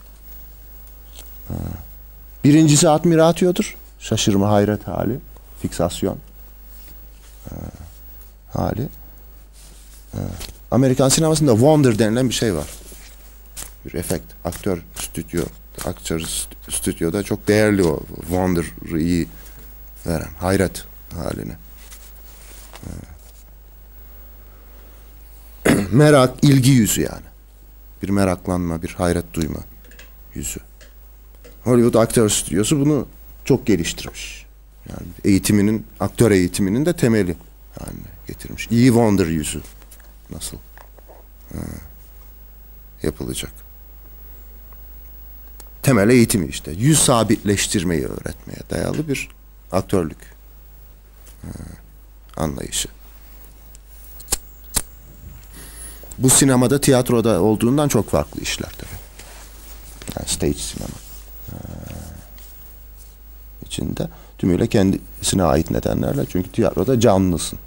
Speaker 1: Birincisi admiratio'dur. Şaşırma, hayret hali, fiksasyon hali. Amerikan sinemasında wonder denilen bir şey var. Bir efekt. Aktör stüdyo, aktör stüdyoda çok değerli o wonder'ı iyi veren, hayret halini. Merak, ilgi yüzü yani. Bir meraklanma, bir hayret duyma yüzü. Hollywood aktör stüdyosu bunu çok geliştirmiş. Yani eğitiminin, aktör eğitiminin de temeli haline getirmiş. İyi wonder yüzü nasıl ha, yapılacak? Temel eğitimi işte. Yüz sabitleştirmeyi öğretmeye dayalı bir aktörlük ha, anlayışı. Bu sinemada, tiyatroda olduğundan çok farklı işler tabii. Yani stage sinema ee, içinde tümüyle kendisine ait nedenlerle. Çünkü tiyatroda canlısın.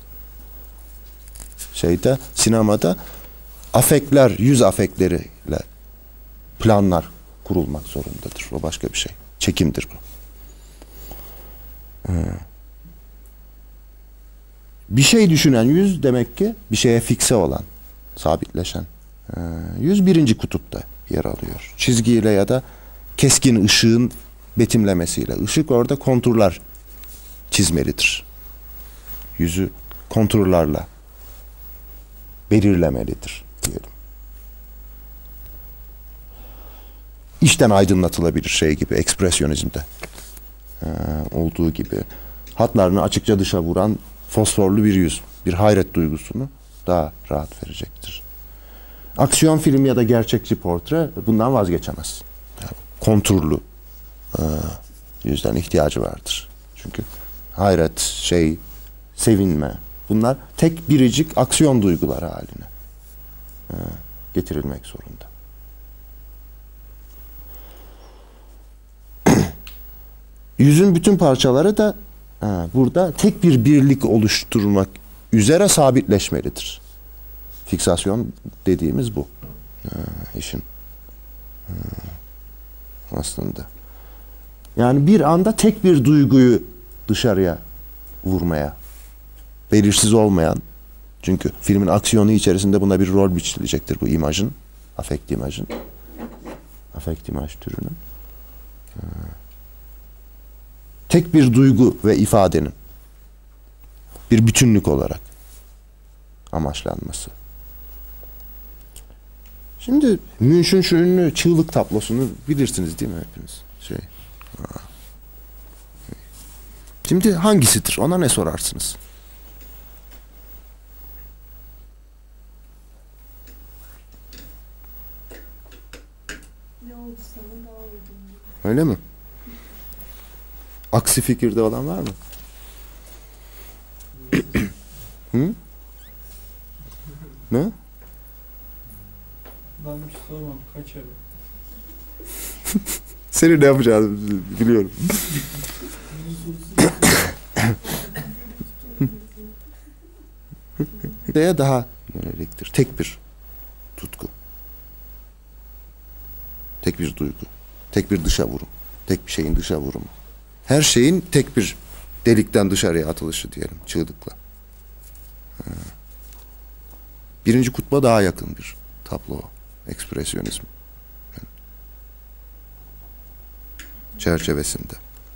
Speaker 1: Şeyde, sinemada afekler, yüz afekleriyle planlar kurulmak zorundadır. O başka bir şey. Çekimdir bu. Ee, bir şey düşünen yüz demek ki bir şeye fikse olan, sabitleşen ee, yüz birinci kutupta yer alıyor. Çizgiyle ya da keskin ışığın betimlemesiyle. Işık orada konturlar çizmelidir. Yüzü konturlarla belirlemelidir diyelim. İçten aydınlatılabilir şey gibi, ekspresyonizmde ee, olduğu gibi. Hatlarını açıkça dışa vuran fosforlu bir yüz, bir hayret duygusunu daha rahat verecektir. Aksiyon filmi ya da gerçekçi portre bundan vazgeçemez. Yani konturlu e, yüzden ihtiyacı vardır. Çünkü hayret, şey, sevinme bunlar tek biricik aksiyon duyguları haline e, getirilmek zorunda. Yüzün bütün parçaları da e, burada tek bir birlik oluşturmak üzere sabitleşmelidir. Fiksasyon dediğimiz bu ee, işin ee, aslında. Yani bir anda tek bir duyguyu dışarıya vurmaya, belirsiz olmayan, çünkü filmin aksiyonu içerisinde buna bir rol biçilecektir bu imajın, afekt imajın, afekt imaj türünün. Ee, tek bir duygu ve ifadenin bir bütünlük olarak amaçlanması. Şimdi Munch'un şu ünlü çığlık tablosunu bilirsiniz değil mi hepiniz? Şey. Ha. Şimdi hangisidir? Ona ne sorarsınız?
Speaker 2: Ne oldu sana daha uygun.
Speaker 1: Öyle mi? Aksi fikirde olan var mı? Hı? Ne?
Speaker 3: Ben bir şey sormam. Kaçarım.
Speaker 1: Seni ne yapacağını biliyorum. Neye daha yöneliktir? Tek bir tutku. Tek bir duygu. Tek bir dışa vurum. Tek bir şeyin dışa vurumu. Her şeyin tek bir delikten dışarıya atılışı diyelim. Çığlıkla. Ha. Birinci kutba daha yakın bir tablo. Ekspresyonizm. Yani çerçevesinde.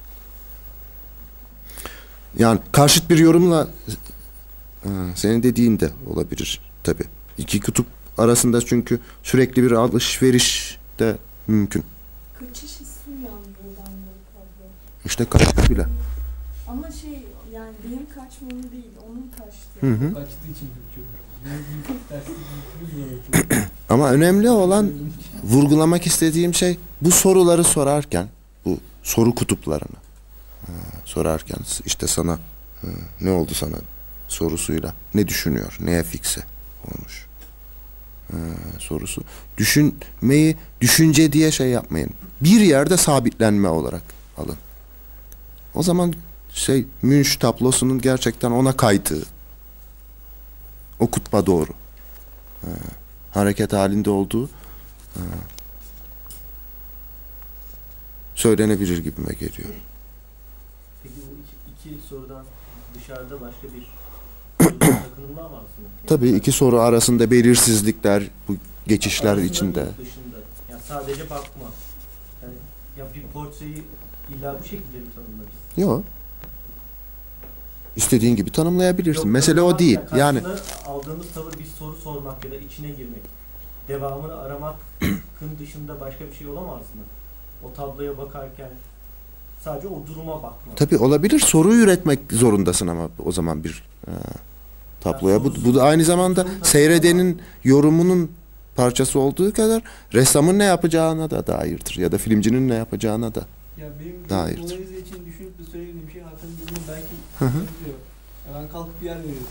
Speaker 1: Yani karşıt bir yorumla ha, senin dediğin de olabilir tabii. İki kutup arasında çünkü sürekli bir alışveriş de mümkün.
Speaker 2: Kaçış hissi uyandırıyor bende bu tablo.
Speaker 1: İşte kaçtı bile.
Speaker 2: Ama şey yani benim kaçmamı değil onun kaçtı.
Speaker 1: Hı hı.
Speaker 3: Kaçtığı için kaçıyorum. Ne diyeyim? Derste bir var.
Speaker 1: Ama önemli olan vurgulamak istediğim şey bu soruları sorarken, bu soru kutuplarını ha, sorarken işte sana ha, ne oldu sana sorusuyla ne düşünüyor, neye fikse olmuş ha, sorusu. Düşünmeyi düşünce diye şey yapmayın. Bir yerde sabitlenme olarak alın. O zaman şey Münch tablosunun gerçekten ona kaydığı o kutba doğru. Ha, hareket halinde olduğu ha, söylenebilir gibime geliyor.
Speaker 4: Peki bu iki, iki sorudan dışarıda başka bir takınım var mı aslında? Yani
Speaker 1: Tabii iki soru arasında belirsizlikler, bu geçişler
Speaker 4: arasında
Speaker 1: içinde.
Speaker 4: mı, dışında. Yani sadece bakma. Yani ya bir portreyi illa bu şekilde mi tanımlarız?
Speaker 1: Yok. İstediğin gibi tanımlayabilirsin.
Speaker 4: Yok,
Speaker 1: Mesele o değil. Yani
Speaker 4: karşısında aldığımız tavır bir soru sormak ya da içine girmek. Devamını aramakın dışında başka bir şey olamaz mı? O tabloya bakarken sadece o duruma bakma.
Speaker 1: tabii olabilir. Soru üretmek zorundasın ama o zaman bir e, tabloya. Bu, bu da aynı zamanda seyredenin yorumunun parçası olduğu kadar ressamın ne yapacağına da dairdir. Ya da filmcinin ne yapacağına da.
Speaker 3: Ya benim
Speaker 1: Daha
Speaker 3: bu
Speaker 1: iyidir.
Speaker 3: analiz için düşünüp de söylediğim şey Hakan bizim belki
Speaker 1: Hı hı.
Speaker 3: söylüyor. Ya ben kalkıp yer veriyordum.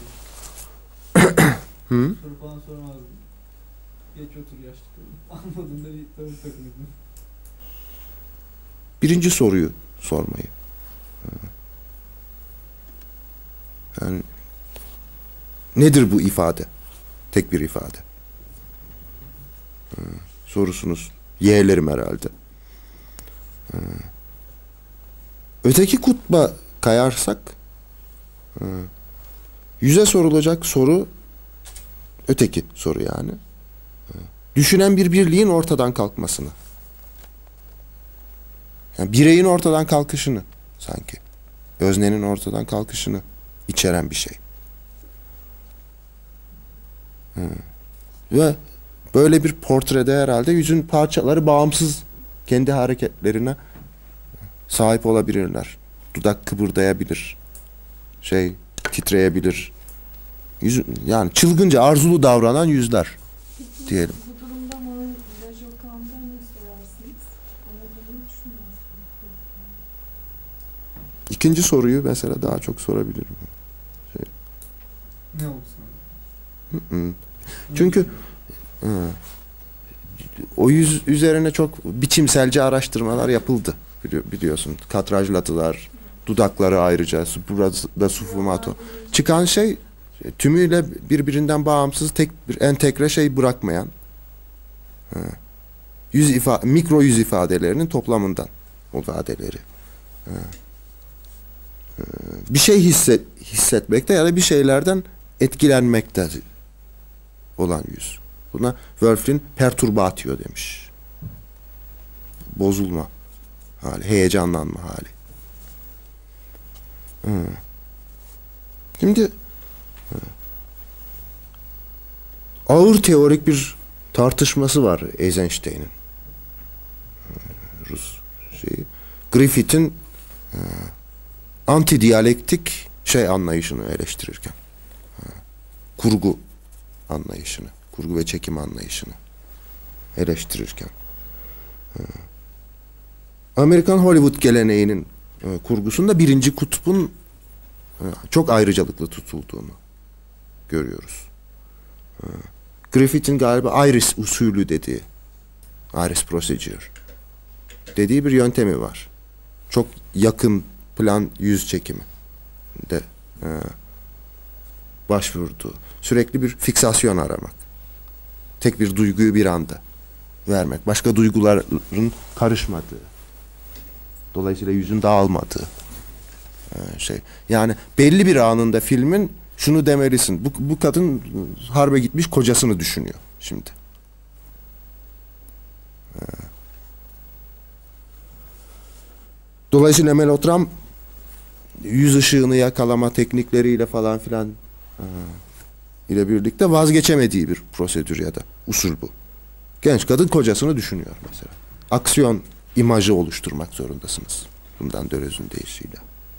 Speaker 1: Hı?
Speaker 3: Soru falan sormazdım. Geç otur yaşlı kadın. Anladığında bir tavır takınırdım.
Speaker 1: Birinci soruyu sormayı. Yani nedir bu ifade? Tek bir ifade. Hı, sorusunuz yeğlerim herhalde. Hı. Öteki kutba kayarsak hı, yüze sorulacak soru öteki soru yani. Hı. Düşünen bir birliğin ortadan kalkmasını. Yani bireyin ortadan kalkışını sanki. Öznenin ortadan kalkışını içeren bir şey. Hı. Ve böyle bir portrede herhalde yüzün parçaları bağımsız kendi hareketlerine sahip olabilirler. Dudak kıpırdayabilir. Şey titreyebilir. Yüz, yani çılgınca arzulu davranan yüzler
Speaker 2: Peki
Speaker 1: diyelim.
Speaker 2: bu durumda Marie Lajocan'dan ne sorarsınız? Anadolu'yu düşünmezsiniz.
Speaker 1: İkinci soruyu mesela daha çok sorabilirim.
Speaker 3: Ne oldu sana?
Speaker 1: Hı hı. Çünkü hı, o yüz üzerine çok biçimselce araştırmalar yapıldı. Bili- biliyorsun. Katrajladılar. Dudakları ayrıca. Burada sufumato. Çıkan şey tümüyle birbirinden bağımsız tek bir entegre şey bırakmayan hı, yüz ifa mikro yüz ifadelerinin toplamından o ifadeleri. Hı. Hı, bir şey hisset hissetmekte ya da bir şeylerden etkilenmekte olan yüz. Buna Wölflin perturbatio demiş. Bozulma hali, heyecanlanma hali. Hı. Şimdi hı, ağır teorik bir tartışması var Eisenstein'in. Hı, Rus şeyi. Griffith'in hı, antidiyalektik şey anlayışını eleştirirken. Hı, kurgu anlayışını, kurgu ve çekim anlayışını eleştirirken. Amerikan Hollywood geleneğinin e, kurgusunda birinci kutbun e, çok ayrıcalıklı tutulduğunu görüyoruz. E, Griffith'in galiba iris usulü dediği, iris procedure dediği bir yöntemi var. Çok yakın plan yüz çekimi de e, başvurduğu. Sürekli bir fiksasyon aramak. Tek bir duyguyu bir anda vermek. Başka duyguların karışmadığı. Dolayısıyla yüzün dağılmadığı e, şey. Yani belli bir anında filmin şunu demelisin. Bu, bu kadın harbe gitmiş kocasını düşünüyor şimdi. E, Dolayısıyla melodram yüz ışığını yakalama teknikleriyle falan filan e, ile birlikte vazgeçemediği bir prosedür ya da usul bu. Genç kadın kocasını düşünüyor mesela. Aksiyon imajı oluşturmak zorundasınız. Bundan Döloz'un deyişiyle.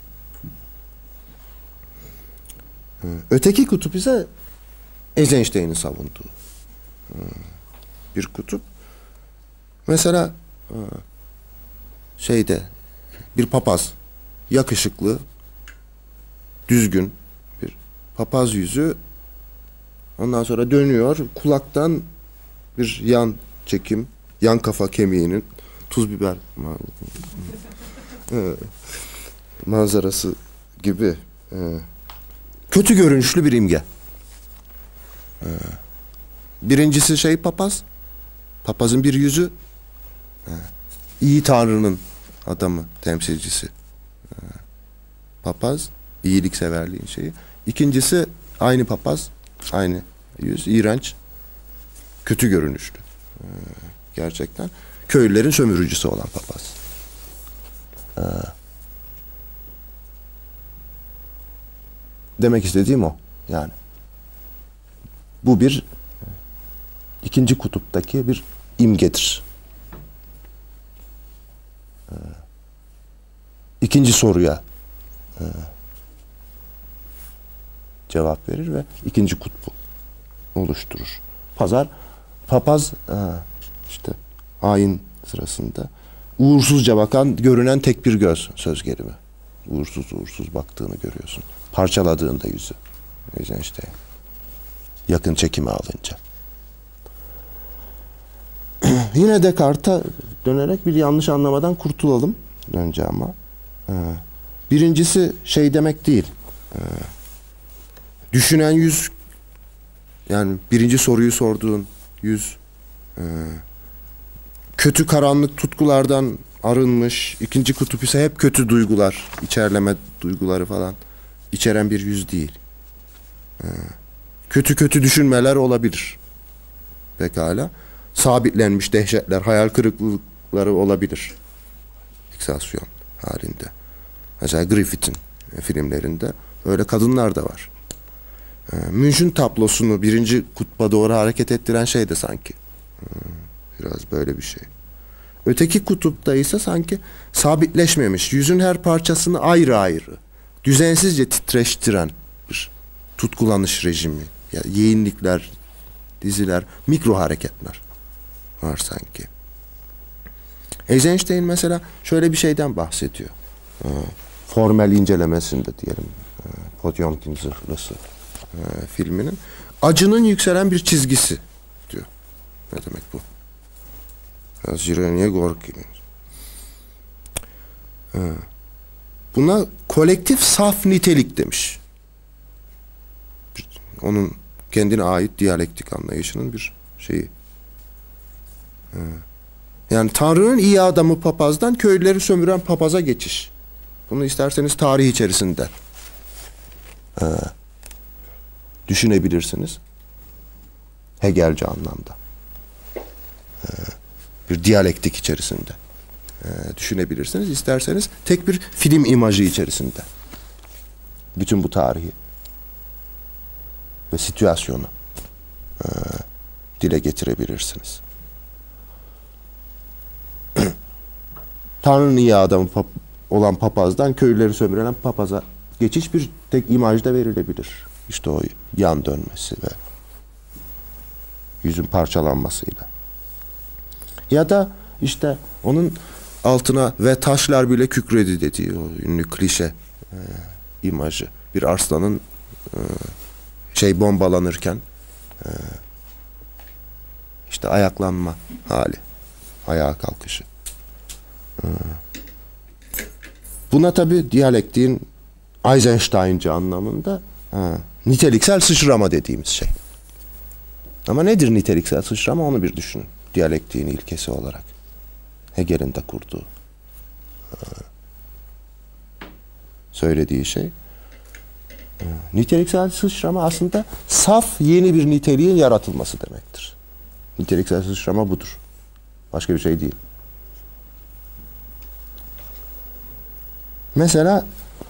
Speaker 1: E, öteki kutup ise Eisenstein'in savunduğu e, bir kutup. Mesela e, şeyde bir papaz, yakışıklı, düzgün bir papaz yüzü, ondan sonra dönüyor, kulaktan bir yan çekim, yan kafa kemiğinin tuz biber manzarası gibi kötü görünüşlü bir imge. Birincisi şey papaz, papazın bir yüzü, iyi Tanrı'nın adamı, temsilcisi. Papaz, iyilikseverliğin şeyi. İkincisi aynı papaz, aynı yüz, iğrenç, kötü görünüşlü. Gerçekten. Köylülerin sömürücüsü olan papaz. Demek istediğim o. Yani bu bir ikinci kutuptaki bir imgedir. İkinci soruya e, cevap verir ve ikinci kutbu oluşturur. Pazar, papaz e, işte ayin sırasında uğursuzca bakan, görünen tek bir göz söz gelimi. Uğursuz uğursuz baktığını görüyorsun. Parçaladığında yüzü. Eisenstein. Yakın çekime alınca. Yine Descartes'a dönerek bir yanlış anlamadan kurtulalım önce ama. Ee, birincisi şey demek değil. Ee, düşünen yüz, yani birinci soruyu sorduğun yüz e, kötü karanlık tutkulardan arınmış. İkinci kutup ise hep kötü duygular, içerleme duyguları falan içeren bir yüz değil. Ee, kötü kötü düşünmeler olabilir. Pekala. Sabitlenmiş dehşetler, hayal kırıklıkları olabilir. Fiksasyon halinde. Mesela Griffith'in filmlerinde öyle kadınlar da var. Ee, Münch'ün tablosunu birinci kutba doğru hareket ettiren şey de sanki. Ee, biraz böyle bir şey. Öteki kutupta ise sanki sabitleşmemiş, yüzün her parçasını ayrı ayrı, düzensizce titreştiren bir tutkulanış rejimi. Ya, yeğinlikler, diziler, mikro hareketler var sanki. Eisenstein mesela şöyle bir şeyden bahsediyor. Ee, formel incelemesinde diyelim. E, Potyomkin Zırhlısı e, filminin. Acının yükselen bir çizgisi diyor. Ne demek bu? Zirveniye Gorki'nin. Ee, buna kolektif saf nitelik demiş. Onun kendine ait diyalektik anlayışının bir şeyi. Ee, yani Tanrı'nın iyi adamı papazdan köylüleri sömüren papaza geçiş. Bunu isterseniz tarih içerisinde ee, düşünebilirsiniz. Hegelci anlamda. Ee, bir diyalektik içerisinde ee, düşünebilirsiniz. İsterseniz tek bir film imajı içerisinde. Bütün bu tarihi ve situasyonu ee, dile getirebilirsiniz. Tanrı'nın iyi adamı pap olan papazdan köylüleri sömüren papaza geçiş bir tek imajda verilebilir. İşte o yan dönmesi ve yüzün parçalanmasıyla. Ya da İşte onun altına ve taşlar bile kükredi dediği o ünlü klişe e, imajı. Bir arslanın e, şey bombalanırken e, işte ayaklanma hali, ayağa kalkışı. E, buna tabii diyalektiğin Eisenstein'cı anlamında e, niteliksel sıçrama dediğimiz şey. Ama nedir niteliksel sıçrama, onu bir düşünün. Diyalektiğin ilkesi olarak. Hegel'in de kurduğu, e, söylediği şey. E, niteliksel sıçrama aslında saf yeni bir niteliğin yaratılması demektir. Niteliksel sıçrama budur. Başka bir şey değil. Mesela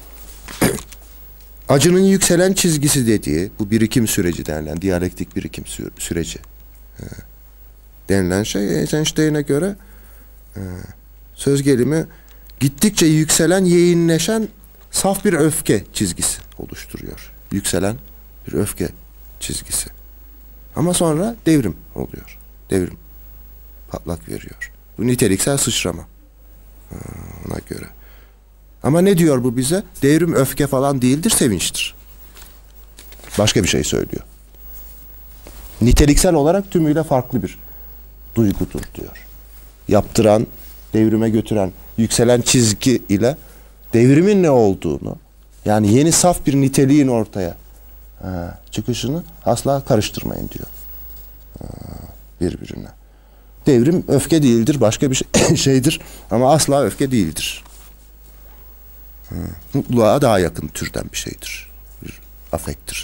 Speaker 1: acının yükselen çizgisi dediği bu birikim süreci denilen, diyalektik birikim sü- süreci e, denilen şey Eisenstein'e göre e, söz gelimi gittikçe yükselen, yeğinleşen saf bir öfke çizgisi oluşturuyor. Yükselen bir öfke çizgisi. Ama sonra devrim oluyor. Devrim patlak veriyor. Bu niteliksel sıçrama e, ona göre. Ama ne diyor bu bize? Devrim öfke falan değildir, sevinçtir. Başka bir şey söylüyor. Niteliksel olarak tümüyle farklı bir duygudur diyor. Yaptıran, devrime götüren, yükselen çizgi ile devrimin ne olduğunu, yani yeni saf bir niteliğin ortaya e, çıkışını asla karıştırmayın diyor e, birbirine. Devrim öfke değildir, başka bir şey, şeydir ama asla öfke değildir. E, mutluluğa daha yakın türden bir şeydir. Bir afektir.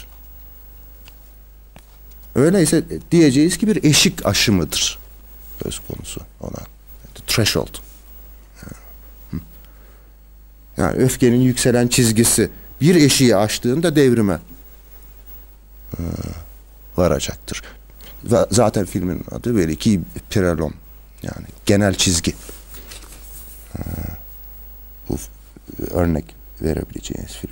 Speaker 1: Öyleyse diyeceğiz ki bir eşik aşımıdır söz konusu ona. Threshold. Yani öfkenin yükselen çizgisi bir eşiği aştığında devrime e, varacaktır. Ve zaten filmin adı böyle ki prelom, yani genel çizgi. E, bu örnek verebileceğiniz film.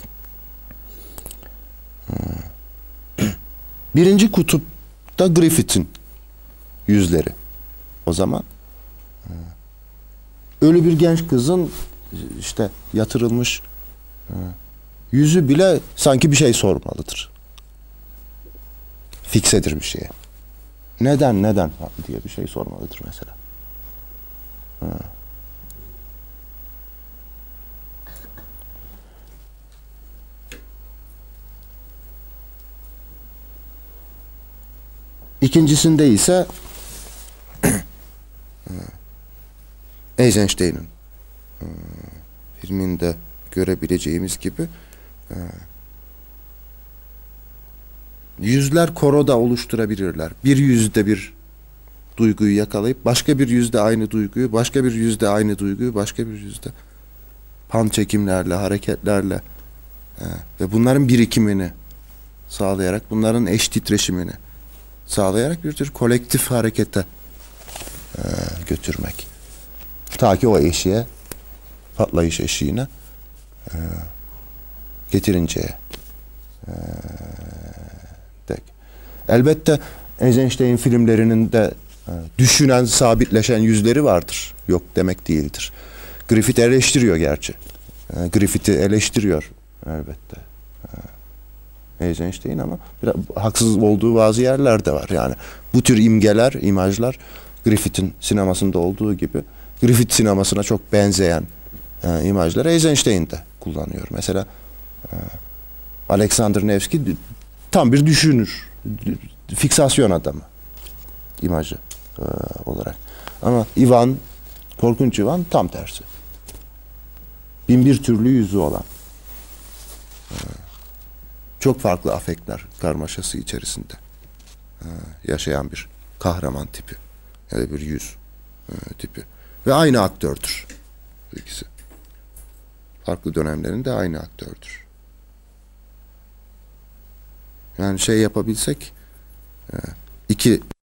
Speaker 1: E, birinci kutupta Griffith'in yüzleri. O zaman e, ölü bir genç kızın işte yatırılmış e, yüzü bile sanki bir şey sormalıdır. Fiksedir bir şeye. Neden, neden diye bir şey sormalıdır mesela. E. İkincisinde ise Eisenstein'in e, filminde görebileceğimiz gibi e, yüzler koroda oluşturabilirler. Bir yüzde bir duyguyu yakalayıp başka bir yüzde aynı duyguyu, başka bir yüzde aynı duyguyu, başka bir yüzde pan çekimlerle, hareketlerle e, ve bunların birikimini sağlayarak, bunların eş titreşimini sağlayarak bir tür kolektif harekete e, götürmek. Ta ki o eşiğe, patlayış eşiğine e, getirinceye e, dek. Elbette Eisenstein filmlerinin de e, düşünen, sabitleşen yüzleri vardır. Yok demek değildir. Griffith eleştiriyor gerçi. E, Griffith'i eleştiriyor elbette. E, Eisenstein ama biraz haksız olduğu bazı yerler de var. Yani bu tür imgeler, imajlar Griffith'in sinemasında olduğu gibi Griffith sinemasına çok benzeyen e, imajları Eisenstein de kullanıyor. Mesela e, Alexander Nevsky tam bir düşünür, fiksasyon adamı imajı e, olarak. Ama Ivan, Korkunç Ivan tam tersi. Bin bir türlü yüzü olan, e, çok farklı afektler karmaşası içerisinde e, yaşayan bir kahraman tipi ya da bir yüz e, tipi. Ve aynı aktördür bu ikisi. Farklı dönemlerinde aynı aktördür. Yani şey yapabilsek, iki